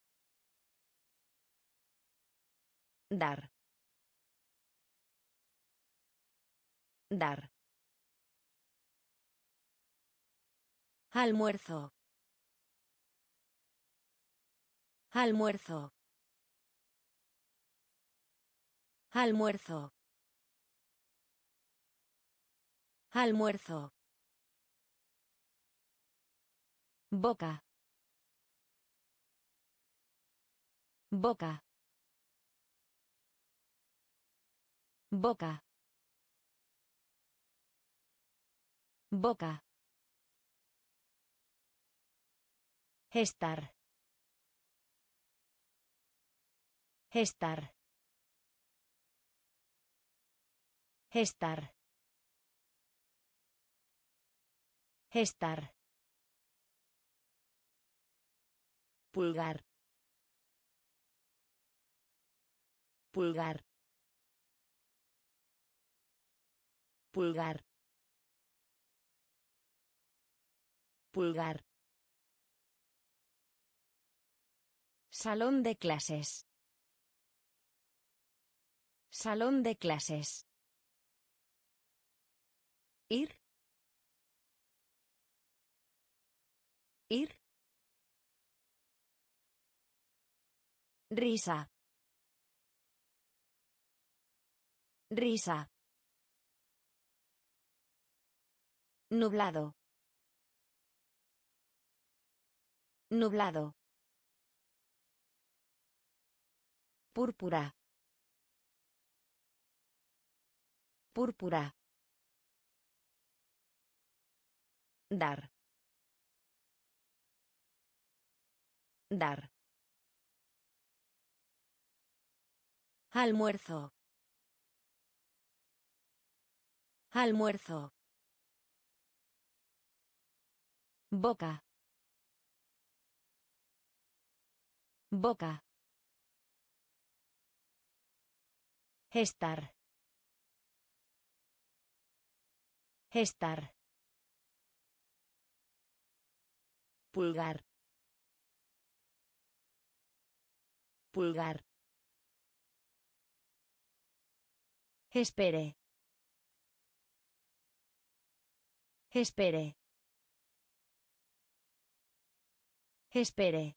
Speaker 1: Dar. Dar. Almuerzo. Almuerzo. Almuerzo. Almuerzo. Boca. Boca. Boca. Boca. Estar. Estar. Estar. Estar. Pulgar. Pulgar. Pulgar. Pulgar. Salón de clases. Salón de clases. Ir. Ir. Risa. Risa. Nublado. Nublado. Púrpura. Púrpura. Dar. Dar. Almuerzo. Almuerzo. Boca. Boca. Estar. Estar. Pulgar. Pulgar. Espere. Espere. Espere.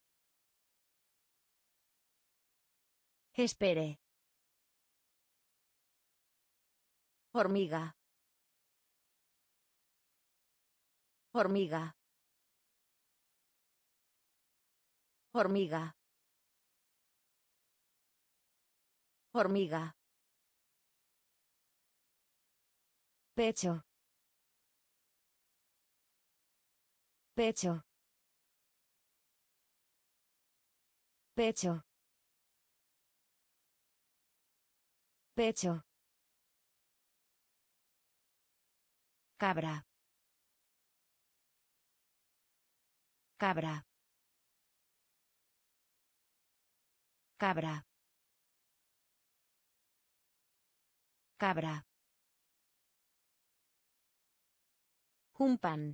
Speaker 1: Espere. Hormiga. Hormiga. Hormiga. Hormiga. Pecho. Pecho. Pecho. Pecho. Cabra. Cabra. Cabra. Cabra. Un pan.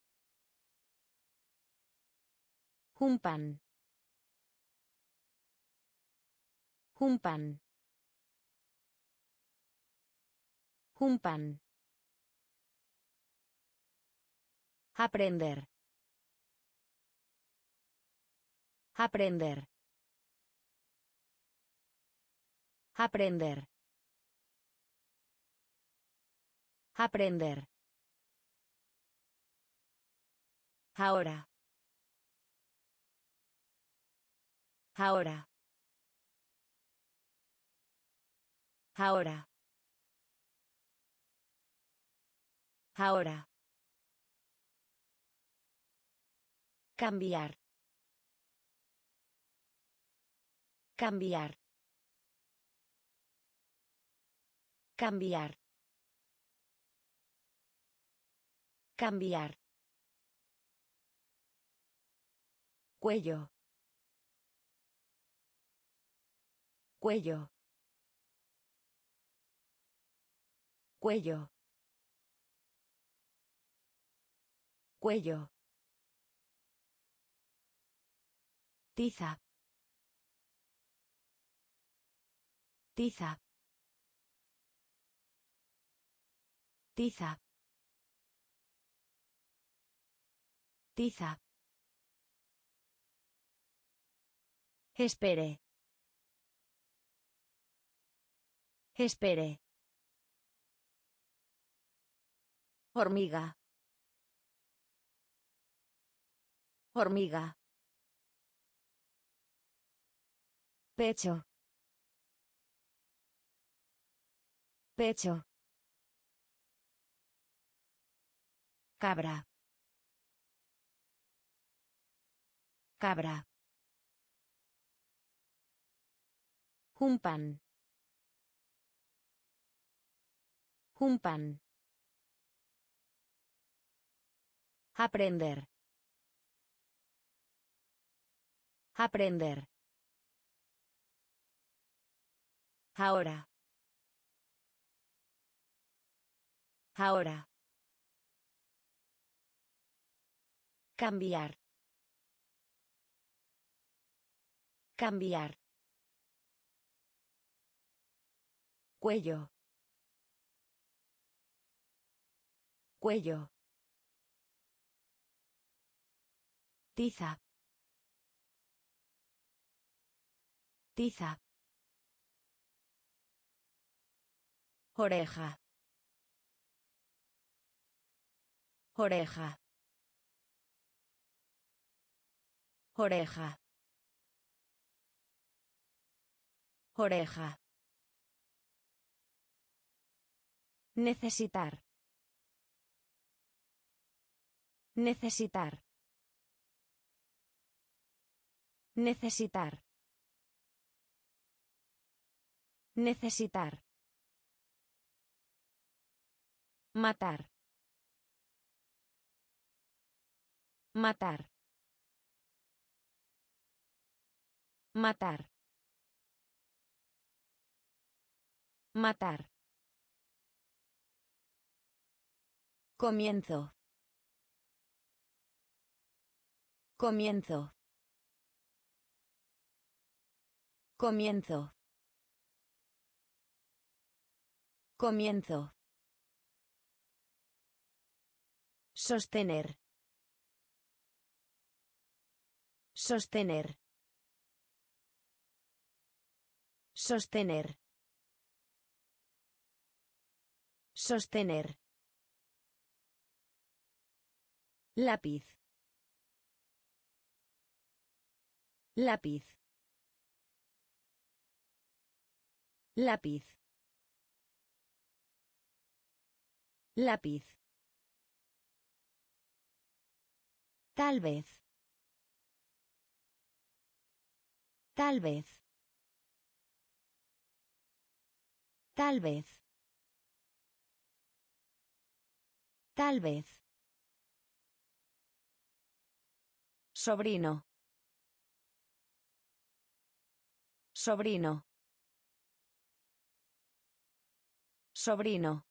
Speaker 1: Un pan. Un pan. Un pan. Aprender. Aprender. Aprender. Aprender. Ahora. Ahora. Ahora. Ahora. Cambiar. Cambiar. Cambiar. Cambiar. Cuello. Cuello. Cuello. Cuello. Tiza. Tiza. Tiza. Tiza. Espere. Espere. Hormiga. Hormiga. Pecho. Pecho. Cabra. Cabra. Un pan. Un pan. Aprender. Aprender. Ahora. Ahora. Cambiar. Cambiar. Cuello. Cuello. Tiza. Tiza. Oreja. Oreja. Oreja. Oreja. Necesitar. Necesitar. Necesitar. Necesitar. Matar. Matar. Matar. Matar. Comienzo. Comienzo. Comienzo. Comienzo. Sostener. Sostener. Sostener. Sostener. Lápiz. Lápiz. Lápiz. Lápiz. Tal vez. Tal vez. Tal vez. Tal vez. Sobrino. Sobrino. Sobrino.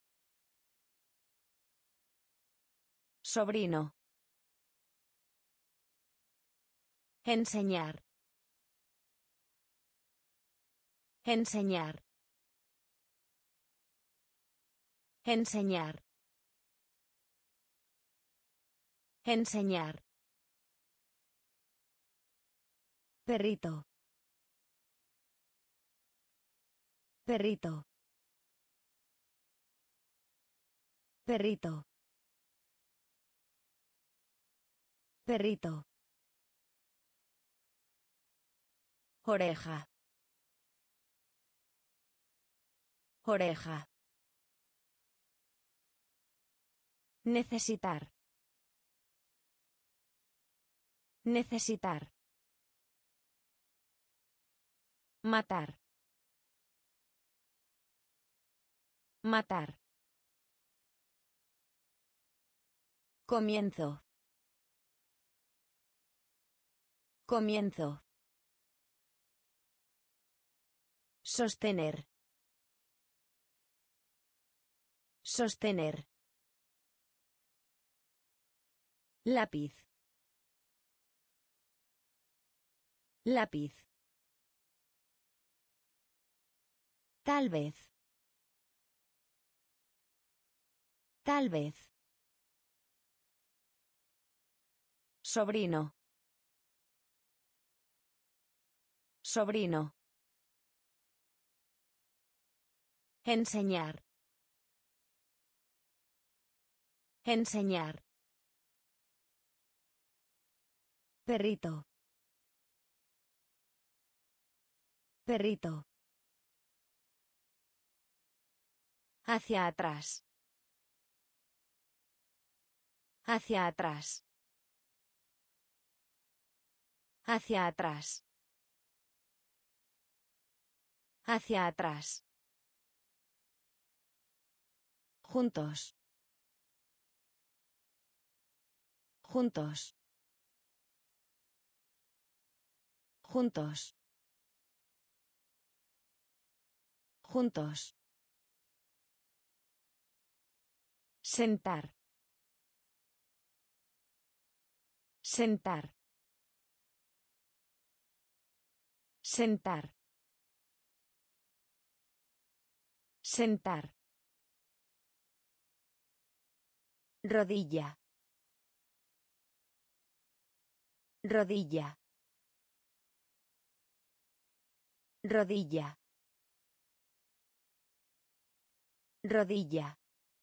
Speaker 1: Sobrino. Enseñar. Enseñar. Enseñar. Enseñar. Perrito. Perrito. Perrito. Perrito. Oreja. Oreja. Necesitar. Necesitar. Matar. Matar. Comienzo. Comienzo. Sostener. Sostener. Lápiz. Lápiz. Tal vez. Tal vez. Sobrino. Sobrino. Enseñar. Enseñar. Perrito. Perrito. Hacia atrás. Hacia atrás. Hacia atrás. Hacia atrás. Juntos. Juntos. Juntos. Juntos. Sentar. Sentar. Sentar. Sentar. Rodilla. Rodilla. Rodilla. Rodilla.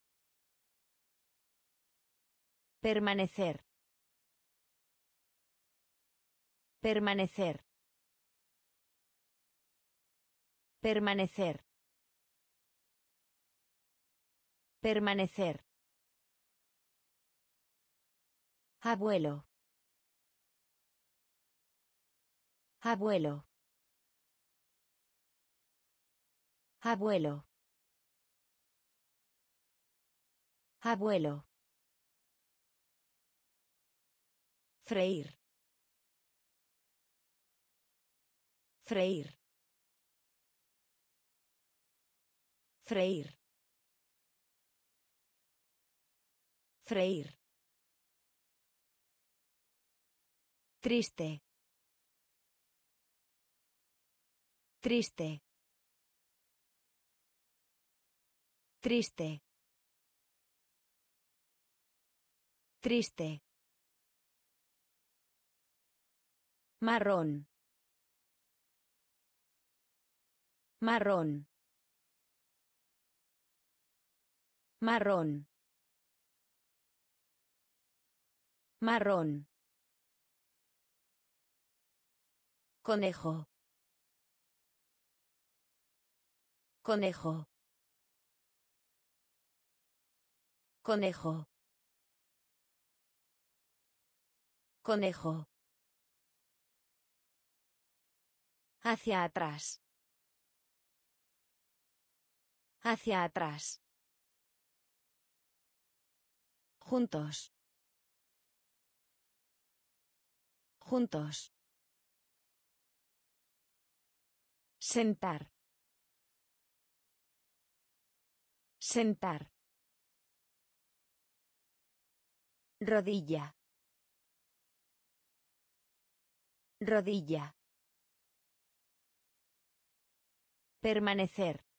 Speaker 1: Permanecer. Permanecer. Permanecer. Permanecer. Abuelo. Abuelo. Abuelo. Abuelo. Freír. Freír. Freír. Freír. Triste. Triste. Triste. Triste. Marrón. Marrón. Marrón. Marrón. Conejo. Conejo. Conejo. Conejo. Hacia atrás. Hacia atrás. Juntos. Juntos. Sentar. Sentar. Rodilla. Rodilla. Permanecer.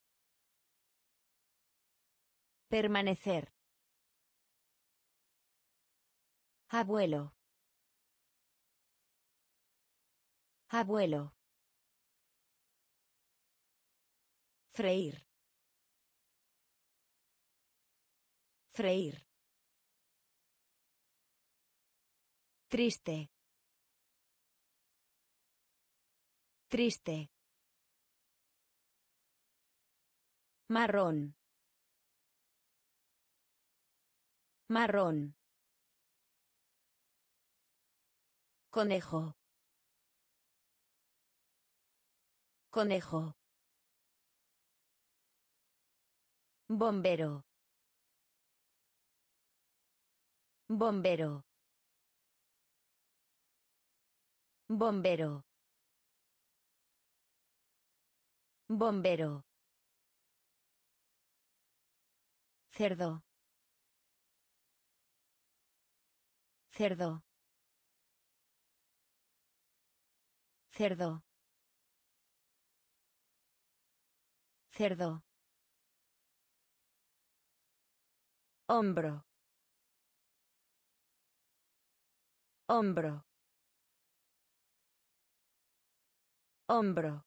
Speaker 1: Permanecer. Abuelo. Abuelo. Freír. Freír. Triste. Triste. Marrón. Marrón. Conejo. Conejo. Bombero. Bombero. Bombero. Bombero. Cerdo. Cerdo. Cerdo. Cerdo. Hombro. Hombro. Hombro.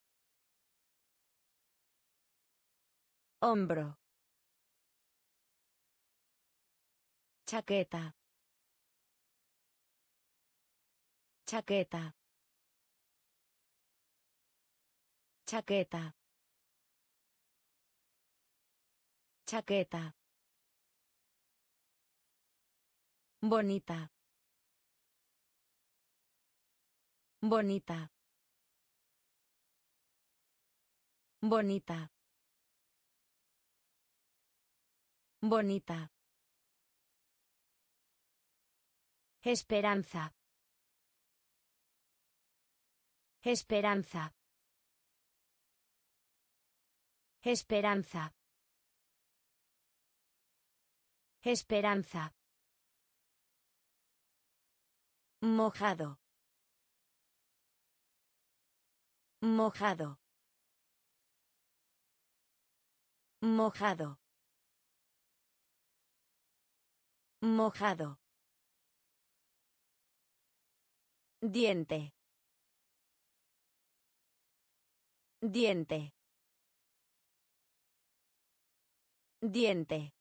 Speaker 1: Hombro. Chaqueta. Chaqueta. Chaqueta. Chaqueta. Bonita. Bonita. Bonita. Bonita. Esperanza. Esperanza. Esperanza. Esperanza. Mojado. Mojado. Mojado. Mojado. Diente. Diente. Diente.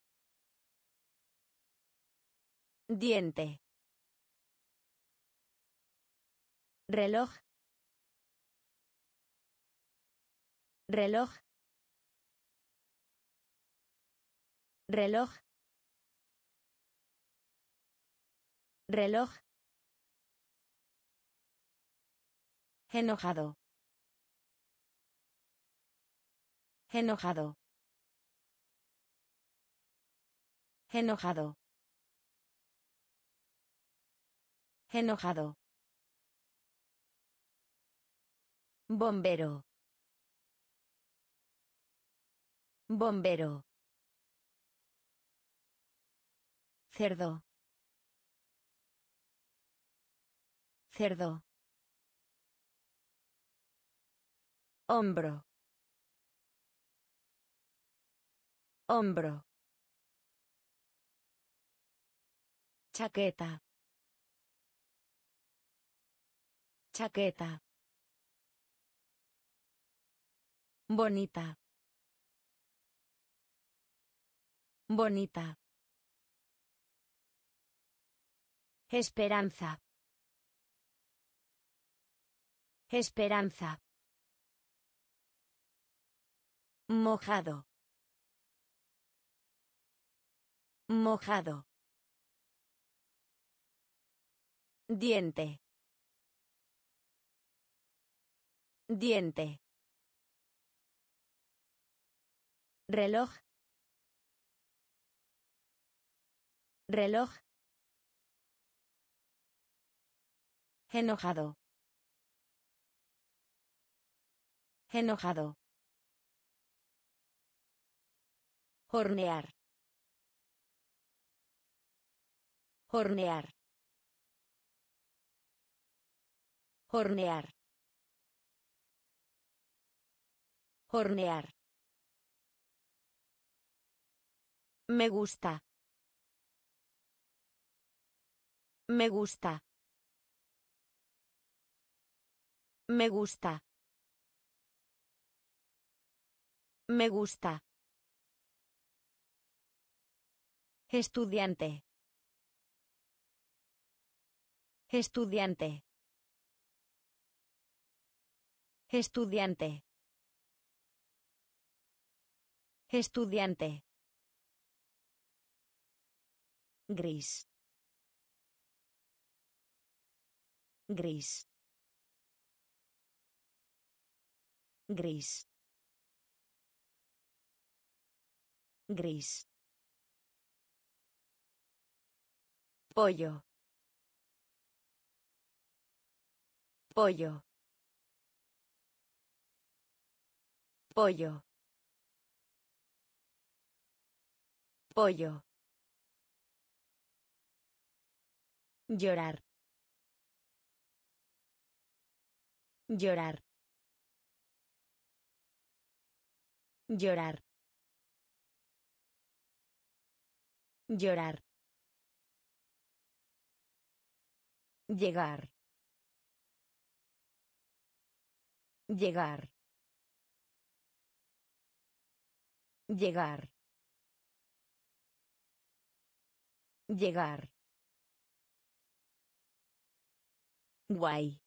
Speaker 1: Diente. Reloj. Reloj. Reloj. Reloj. Enojado. Enojado. Enojado. Enojado. Bombero. Bombero. Cerdo. Cerdo. Hombro. Hombro. Chaqueta. Chaqueta. Bonita. Bonita. Esperanza. Esperanza. Mojado. Mojado. Diente. Diente. Reloj. Reloj. Enojado. Enojado. Hornear. Hornear. Hornear. Hornear. Me gusta. Me gusta. Me gusta. Me gusta. Estudiante. Estudiante. Estudiante. Estudiante. Gris. Gris. Gris. Gris. Pollo. Pollo. Pollo. Pollo. Llorar. Llorar. Llorar. Llorar. Llegar. Llegar. Llegar. Llegar. Guay.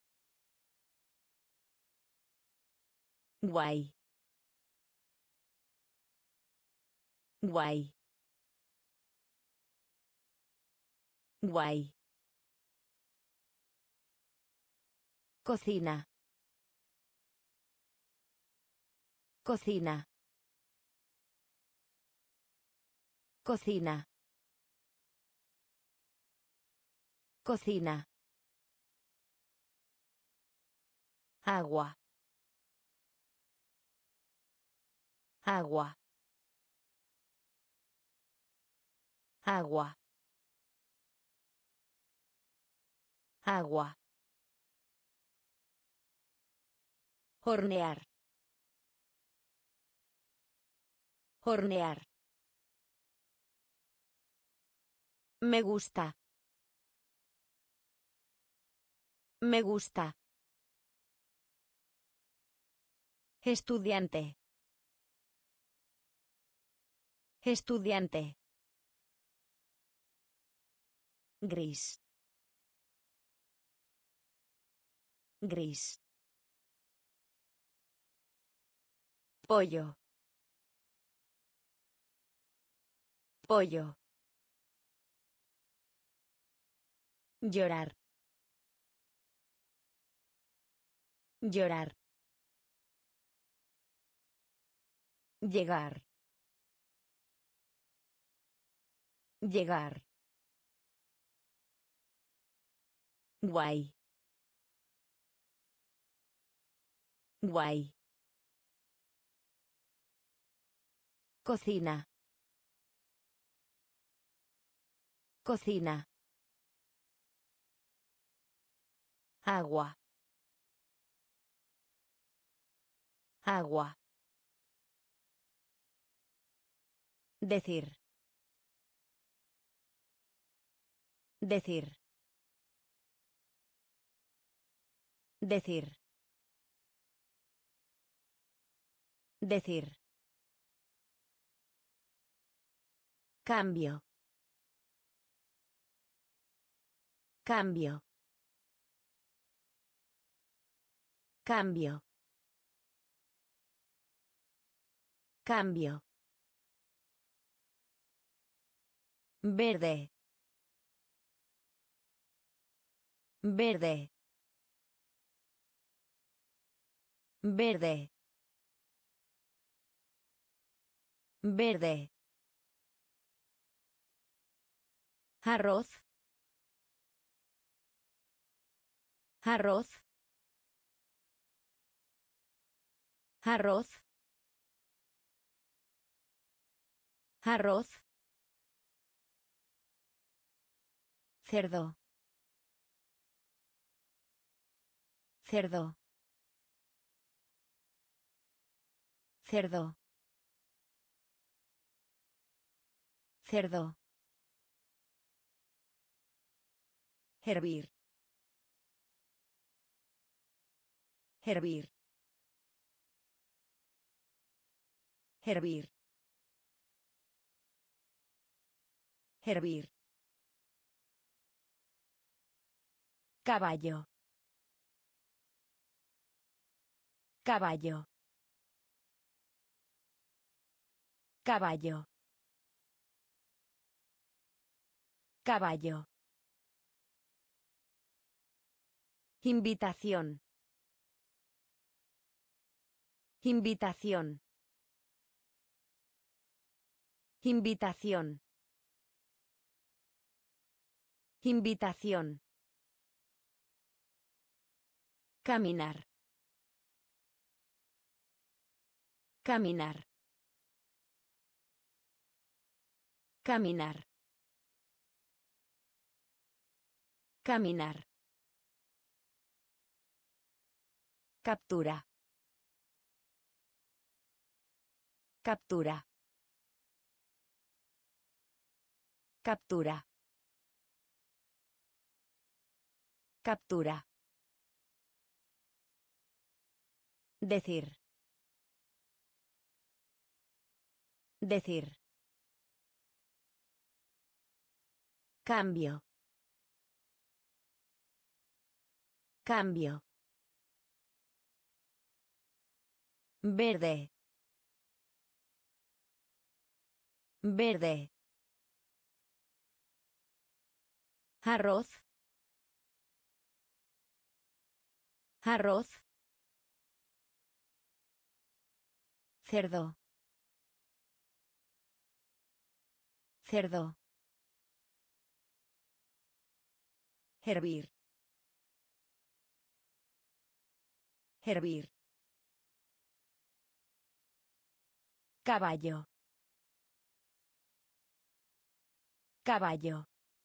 Speaker 1: Guay. Guay. Guay. Cocina. Cocina. Cocina. Cocina. Agua. Agua. Agua. Agua. Hornear. Hornear. Me gusta. Me gusta. Estudiante. Estudiante. Gris. Gris. Pollo. Pollo. Llorar. Llorar. Llegar. Llegar. Guay. Guay. Cocina. Cocina. Agua. Agua. Decir. Decir. Decir. Decir. Cambio. Cambio. Cambio. Cambio. Verde. Verde. Verde. Verde. Arroz. Arroz. Arroz. Arroz. Cerdo. Cerdo. Cerdo. Cerdo. Hervir. Hervir. Hervir. Hervir. Caballo. Caballo. Caballo. Caballo. Invitación. Invitación. Invitación. Invitación. Caminar. Caminar. Caminar. Caminar. Captura. Captura. Captura. Captura. Decir. Decir. Cambio. Cambio. Verde. Verde. Arroz. Arroz. Cerdo. Cerdo. Hervir. Hervir. Caballo. Caballo.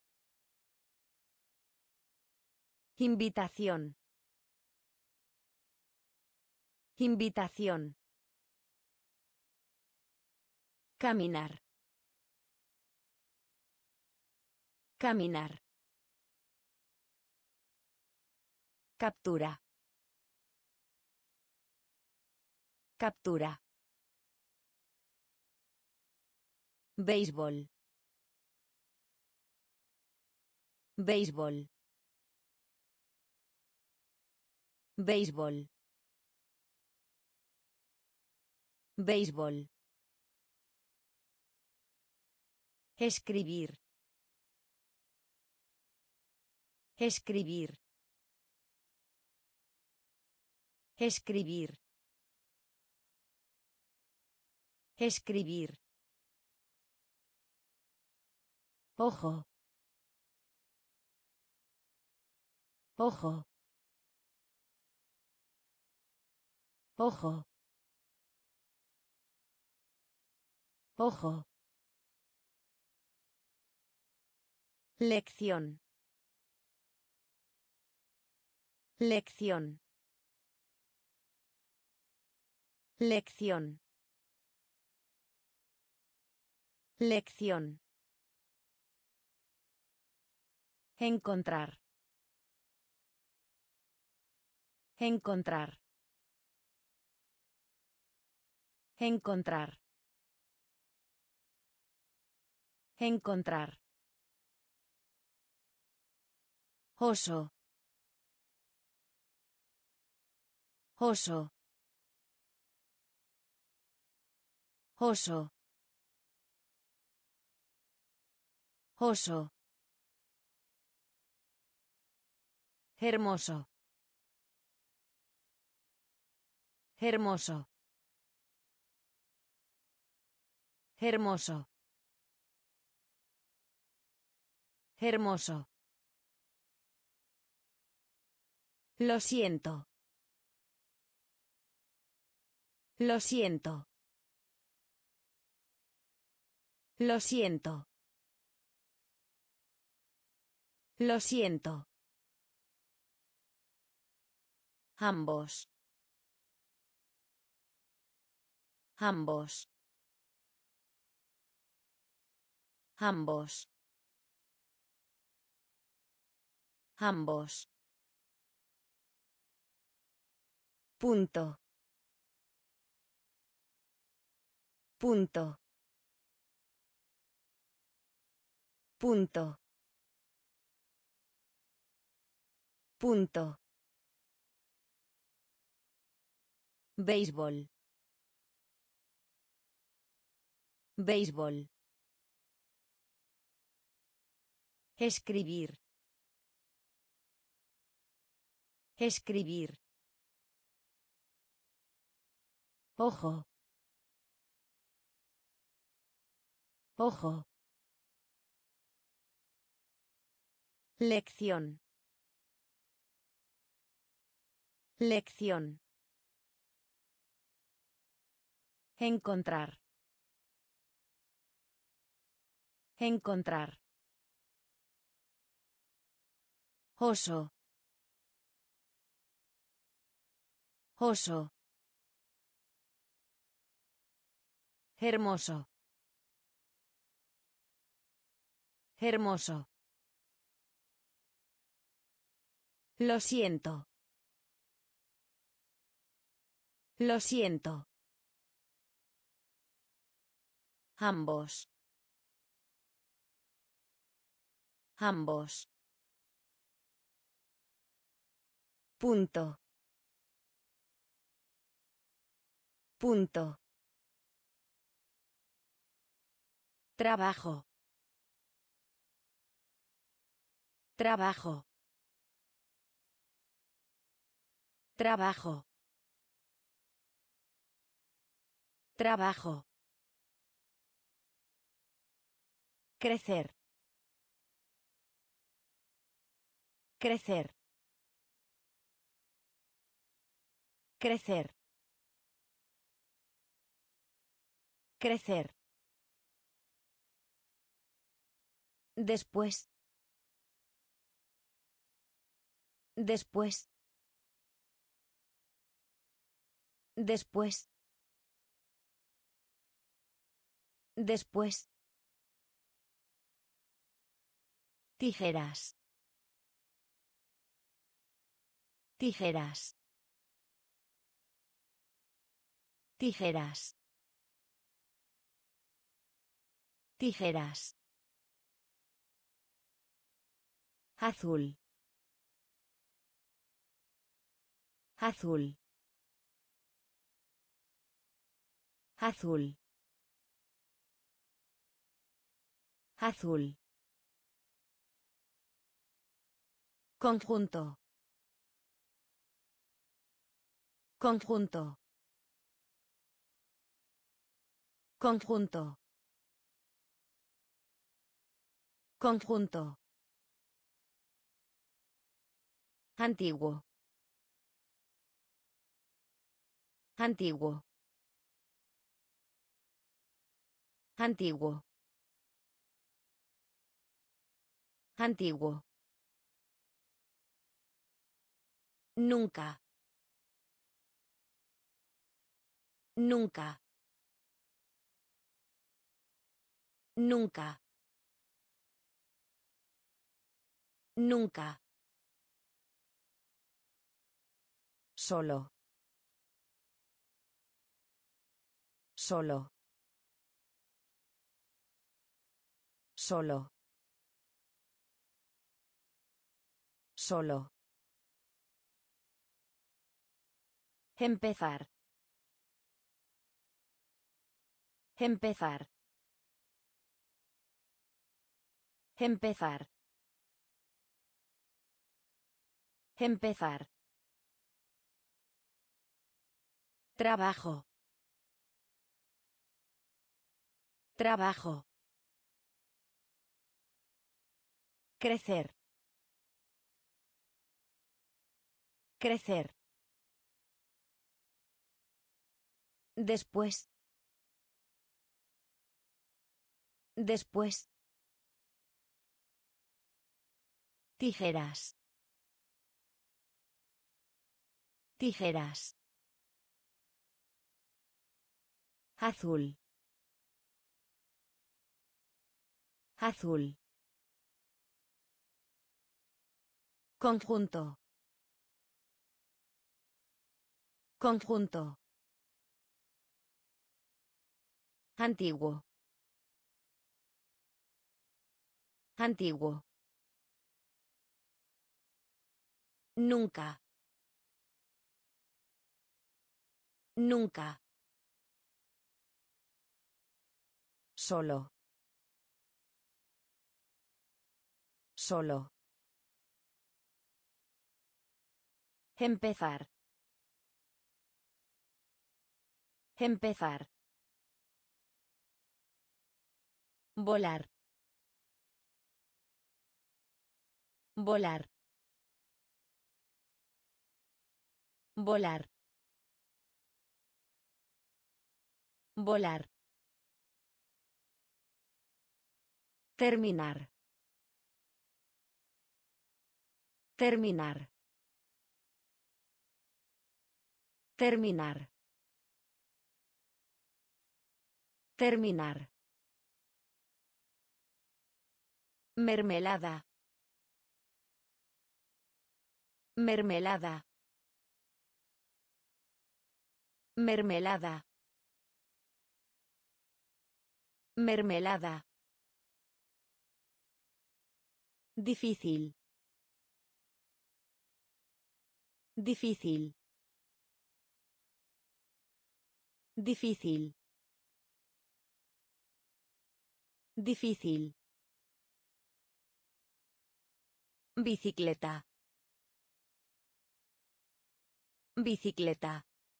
Speaker 1: Invitación. Invitación. Caminar. Caminar. Captura. Captura. Béisbol. Béisbol. Béisbol. Béisbol. Escribir. Escribir. Escribir. Escribir. Ojo. Ojo. Ojo. Ojo. Lección. Lección. Lección. Lección. Encontrar. Encontrar. Encontrar. Encontrar. Oso. Oso. Oso. Oso. Hermoso. Hermoso. Hermoso. Hermoso. Lo siento. Lo siento. Lo siento. Lo siento. Ambos. Ambos. Ambos. Ambos. Punto. Punto. Punto. Punto. Béisbol. Béisbol. Escribir. Escribir. Ojo. Ojo. Lección. Lección. Encontrar. Encontrar. Oso. Oso. Hermoso. Hermoso. Lo siento. Lo siento. Ambos. Ambos. Punto. Punto. Trabajo. Trabajo. Trabajo. Trabajo. Crecer. Crecer. Crecer. Crecer. Después. Después. Después. Después. Tijeras. Tijeras. Tijeras. Tijeras. Azul. Azul. Azul. Azul. Conjunto. Conjunto. Conjunto. Conjunto. Antiguo. Antiguo. Antiguo. Antiguo. Nunca. Nunca. Nunca. Nunca. Solo. Solo. Solo. Solo. Empezar. Empezar. Empezar. Empezar. Trabajo. Trabajo. Crecer. Crecer. Después. Después. Tijeras. Tijeras. Azul. Azul. Conjunto. Conjunto. Antiguo. Antiguo. Nunca. Nunca. Solo. Solo. Empezar. Empezar. Volar. Volar. Volar. Volar. Terminar. Terminar. Terminar. Terminar. Mermelada. Mermelada. Mermelada. Mermelada. Difícil. Difícil. Difícil. Difícil. Bicicleta. Bicicleta.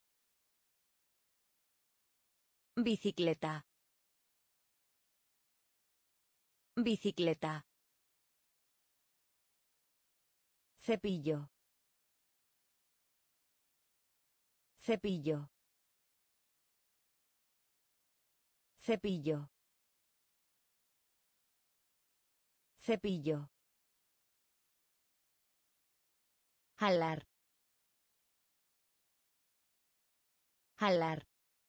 Speaker 1: Bicicleta. Bicicleta. Cepillo. Cepillo. Cepillo. Cepillo. Jalar. Jalar.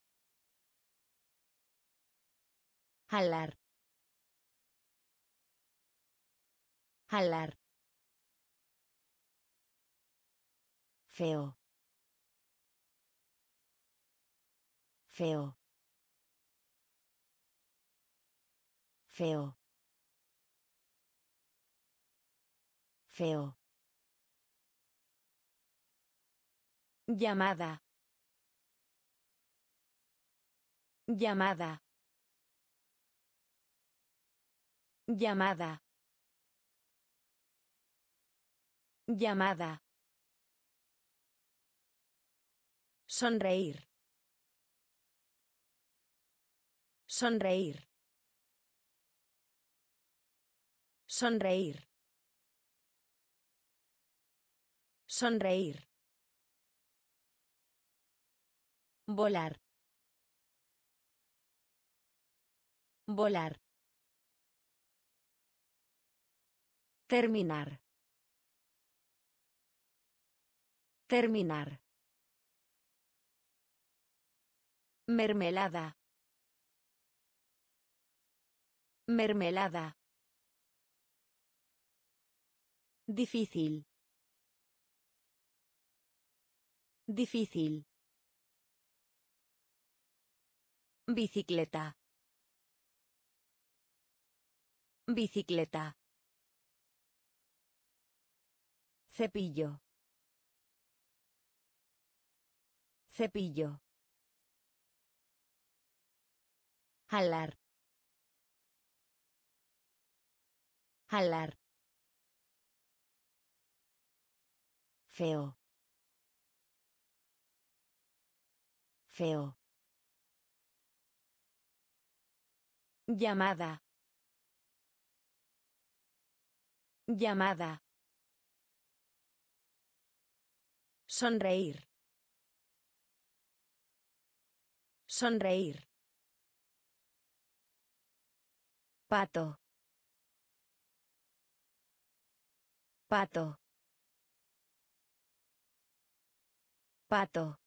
Speaker 1: Jalar. Jalar. Feo. Feo. Feo. Feo. Llamada. Llamada. Llamada. Llamada. Sonreír. Sonreír. Sonreír. Sonreír. Volar. Volar. Terminar. Terminar. Mermelada. Mermelada. Difícil. Difícil. Bicicleta. Bicicleta. Cepillo. Cepillo. Jalar. Jalar. Feo. Feo. Llamada. Llamada. Sonreír. Sonreír. Pato. Pato. Pato.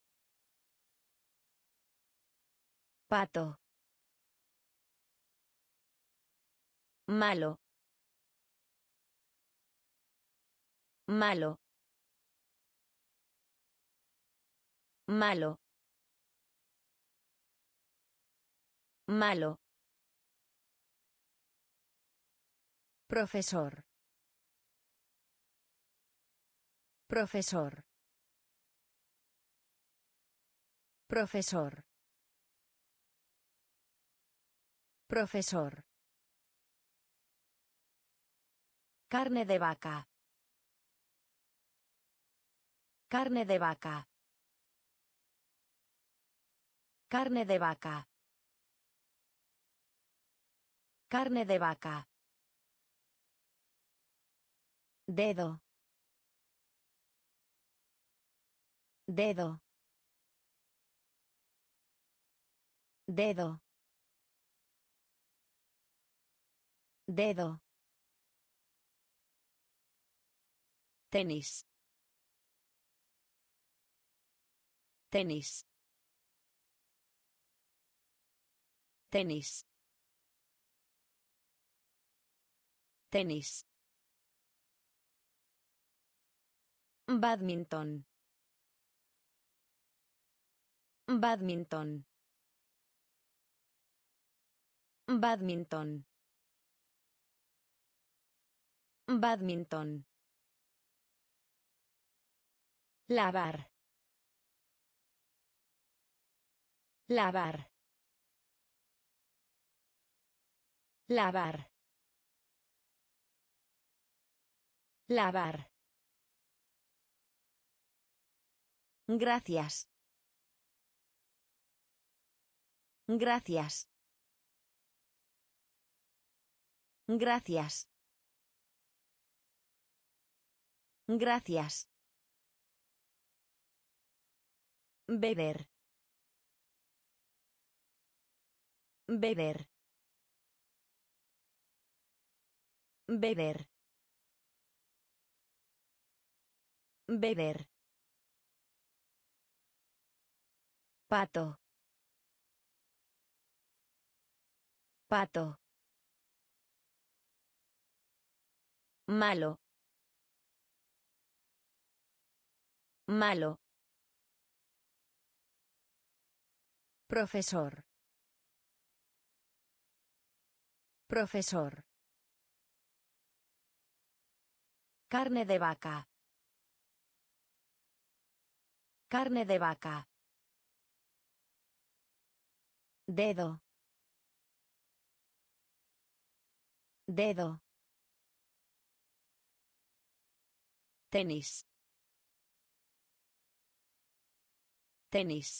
Speaker 1: Pato. Malo. Malo. Malo. Malo. Profesor. Profesor. Profesor. Profesor. Carne de vaca. Carne de vaca. Carne de vaca. Carne de vaca. Dedo. Dedo. Dedo. Dedo. Tenis. Tenis. Tenis. Tenis. Badminton. Badminton. Badminton. Badminton. Lavar. Lavar. Lavar. Lavar. Gracias. Gracias. Gracias. Gracias. Beber. Beber. Beber. Beber. Pato. Pato. Malo. Malo. Profesor. Profesor. Carne de vaca. Carne de vaca. Dedo. Dedo. Tenis. Tenis.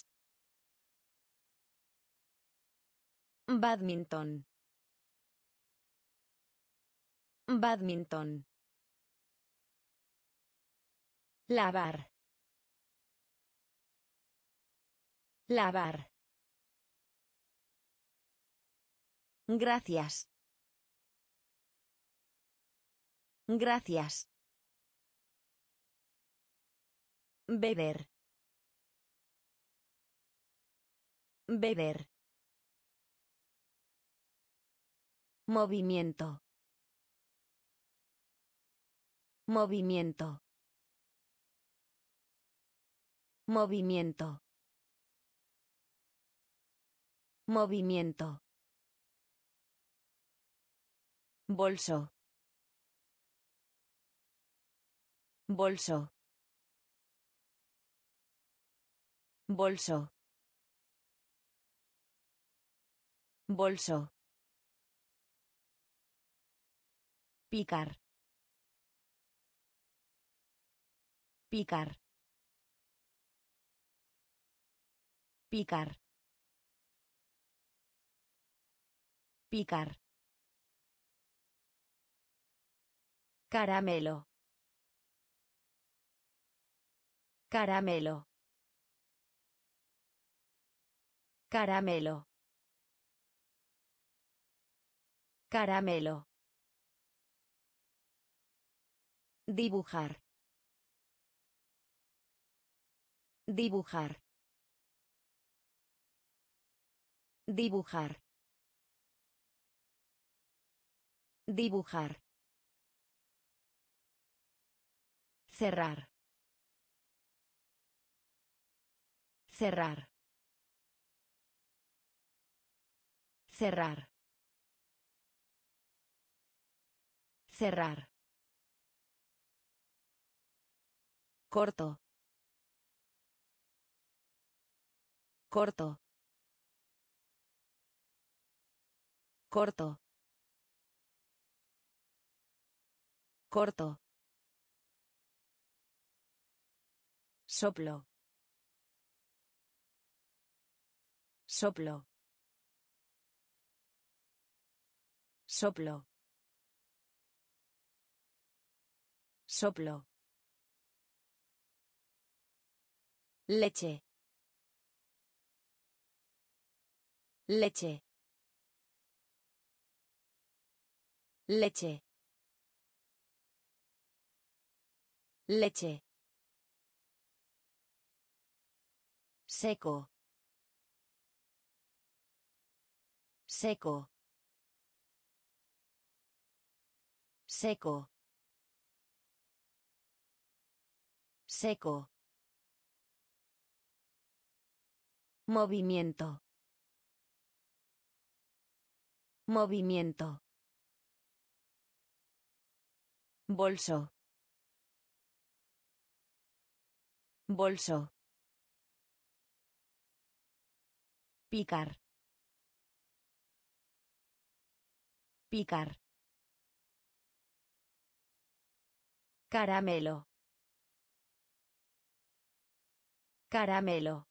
Speaker 1: Badminton. Badminton. Lavar. Lavar. Gracias. Gracias. Beber. Beber. Movimiento. Movimiento. Movimiento. Movimiento. Bolso. Bolso. Bolso. Bolso. Picar. Picar. Picar. Picar. Caramelo. Caramelo. Caramelo. Caramelo. Dibujar. Dibujar. Dibujar. Dibujar. Cerrar. Cerrar. Cerrar. Cerrar. Corto. Corto. Corto. Corto. Soplo. Soplo. Soplo. Soplo. Leche. Leche. Leche. Leche. Seco. Seco. Seco. Seco. Movimiento. Movimiento. Bolso. Bolso. Picar. Picar. Caramelo. Caramelo.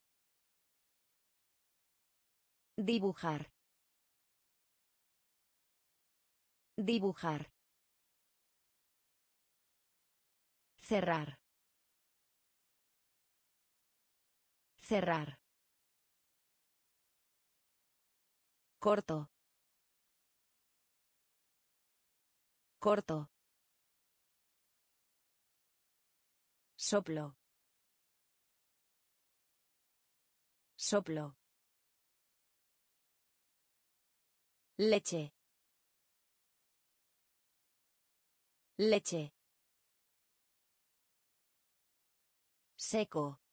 Speaker 1: Dibujar. Dibujar. Cerrar. Cerrar. Corto. Corto. Soplo. Soplo. Leche. Leche. Seco.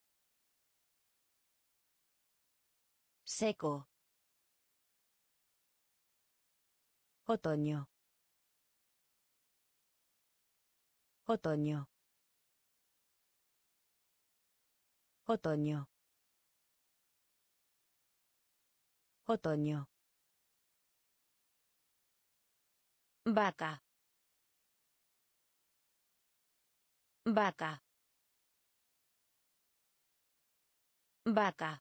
Speaker 1: Seco. Otoño. Otoño. Otoño. Otoño. Vaca. Vaca. Vaca.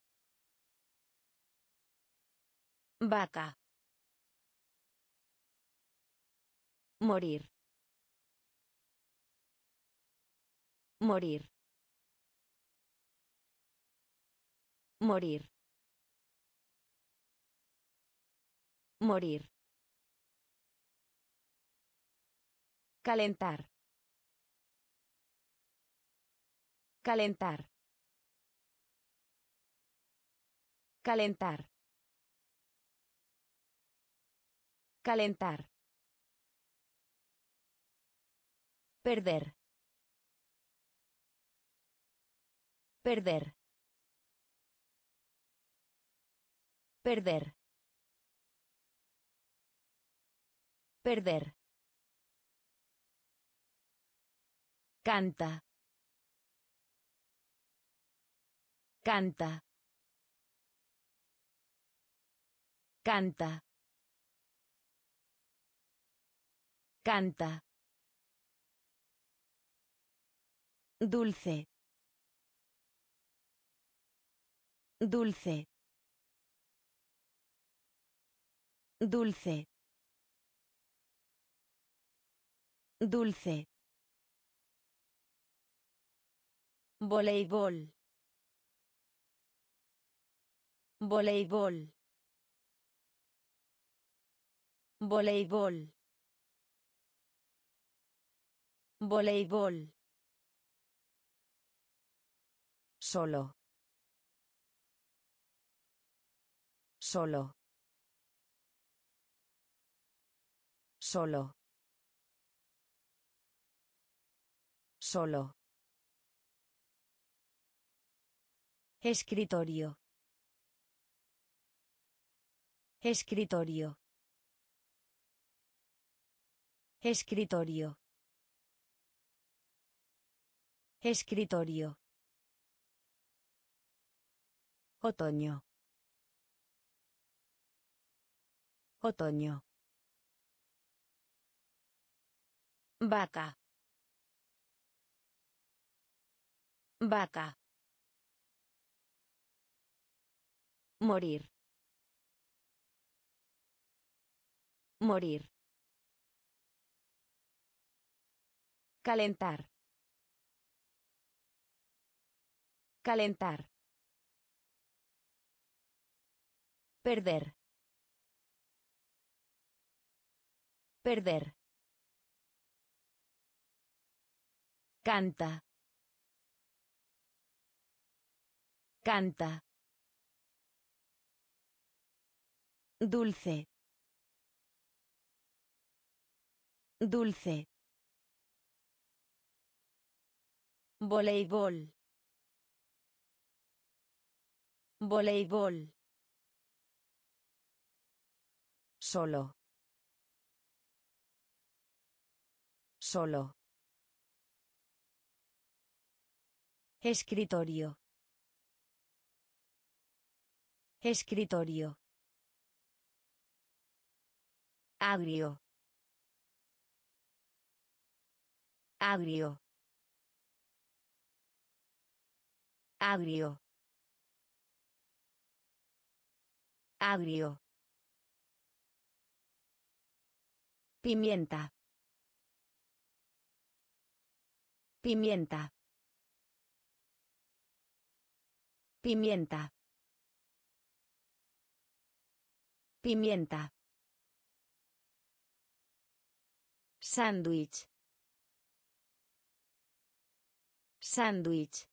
Speaker 1: Vaca. Morir. Morir. Morir. Morir. Calentar. Calentar. Calentar. Calentar. Perder. Perder. Perder. Perder. Canta. Canta. Canta. Canta. Dulce. Dulce. Dulce. Dulce. Voleibol. Voleibol. Voleibol. Voleibol. Solo. Solo. Solo. Solo. Escritorio. Escritorio. Escritorio. Escritorio. Otoño. Otoño. Vaca. Vaca. Morir. Morir. Calentar. Calentar. Perder. Perder. Canta. Canta. Dulce. Dulce. Voleibol. Voleibol. Solo. Solo. Escritorio. Escritorio. Agrio. Agrio. Agrio. Agrio. Pimienta. Pimienta. Pimienta. Pimienta. Sándwich. Sándwich.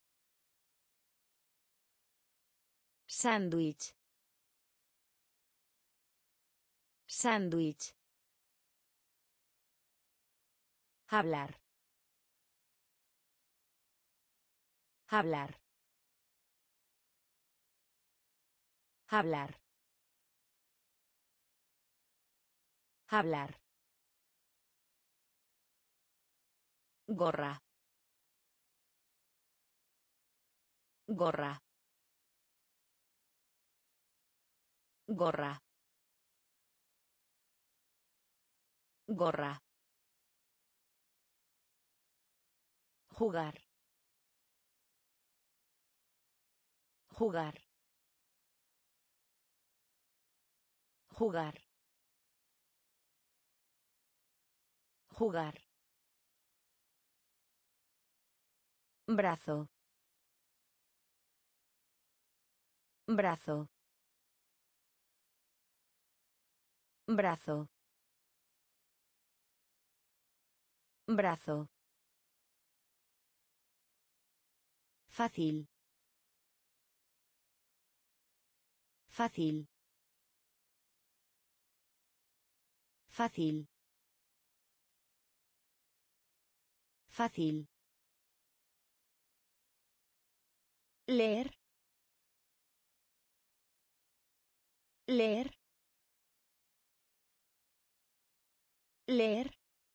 Speaker 1: Sándwich. Sándwich. Hablar. Hablar. Hablar. Hablar. Gorra. Gorra. Gorra. Gorra. Jugar. Jugar. Jugar. Jugar. Brazo. Brazo. Brazo. Brazo. Fácil. Fácil. Fácil. Fácil. Leer. Leer. Leer.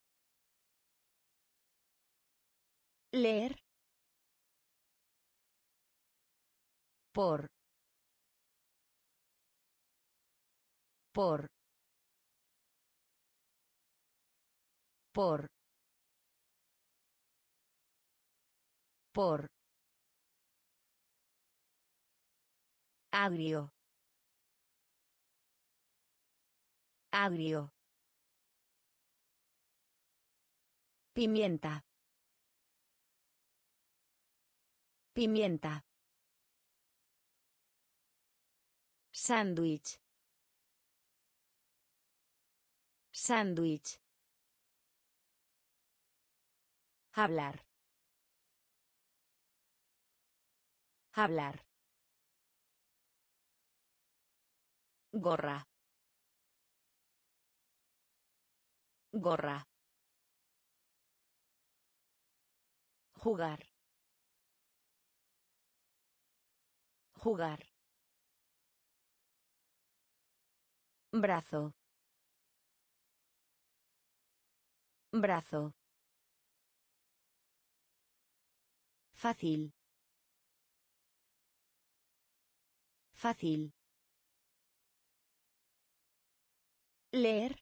Speaker 1: Leer. Por. Por. Por. Por. Agrio. Agrio. Pimienta. Pimienta. Sándwich. Sándwich. Hablar. Hablar. Gorra. Gorra. Jugar. Jugar. Brazo. Brazo. Fácil. Fácil. Leer.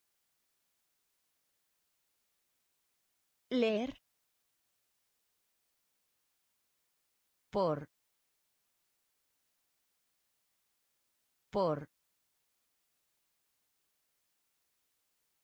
Speaker 1: Leer. Por. Por.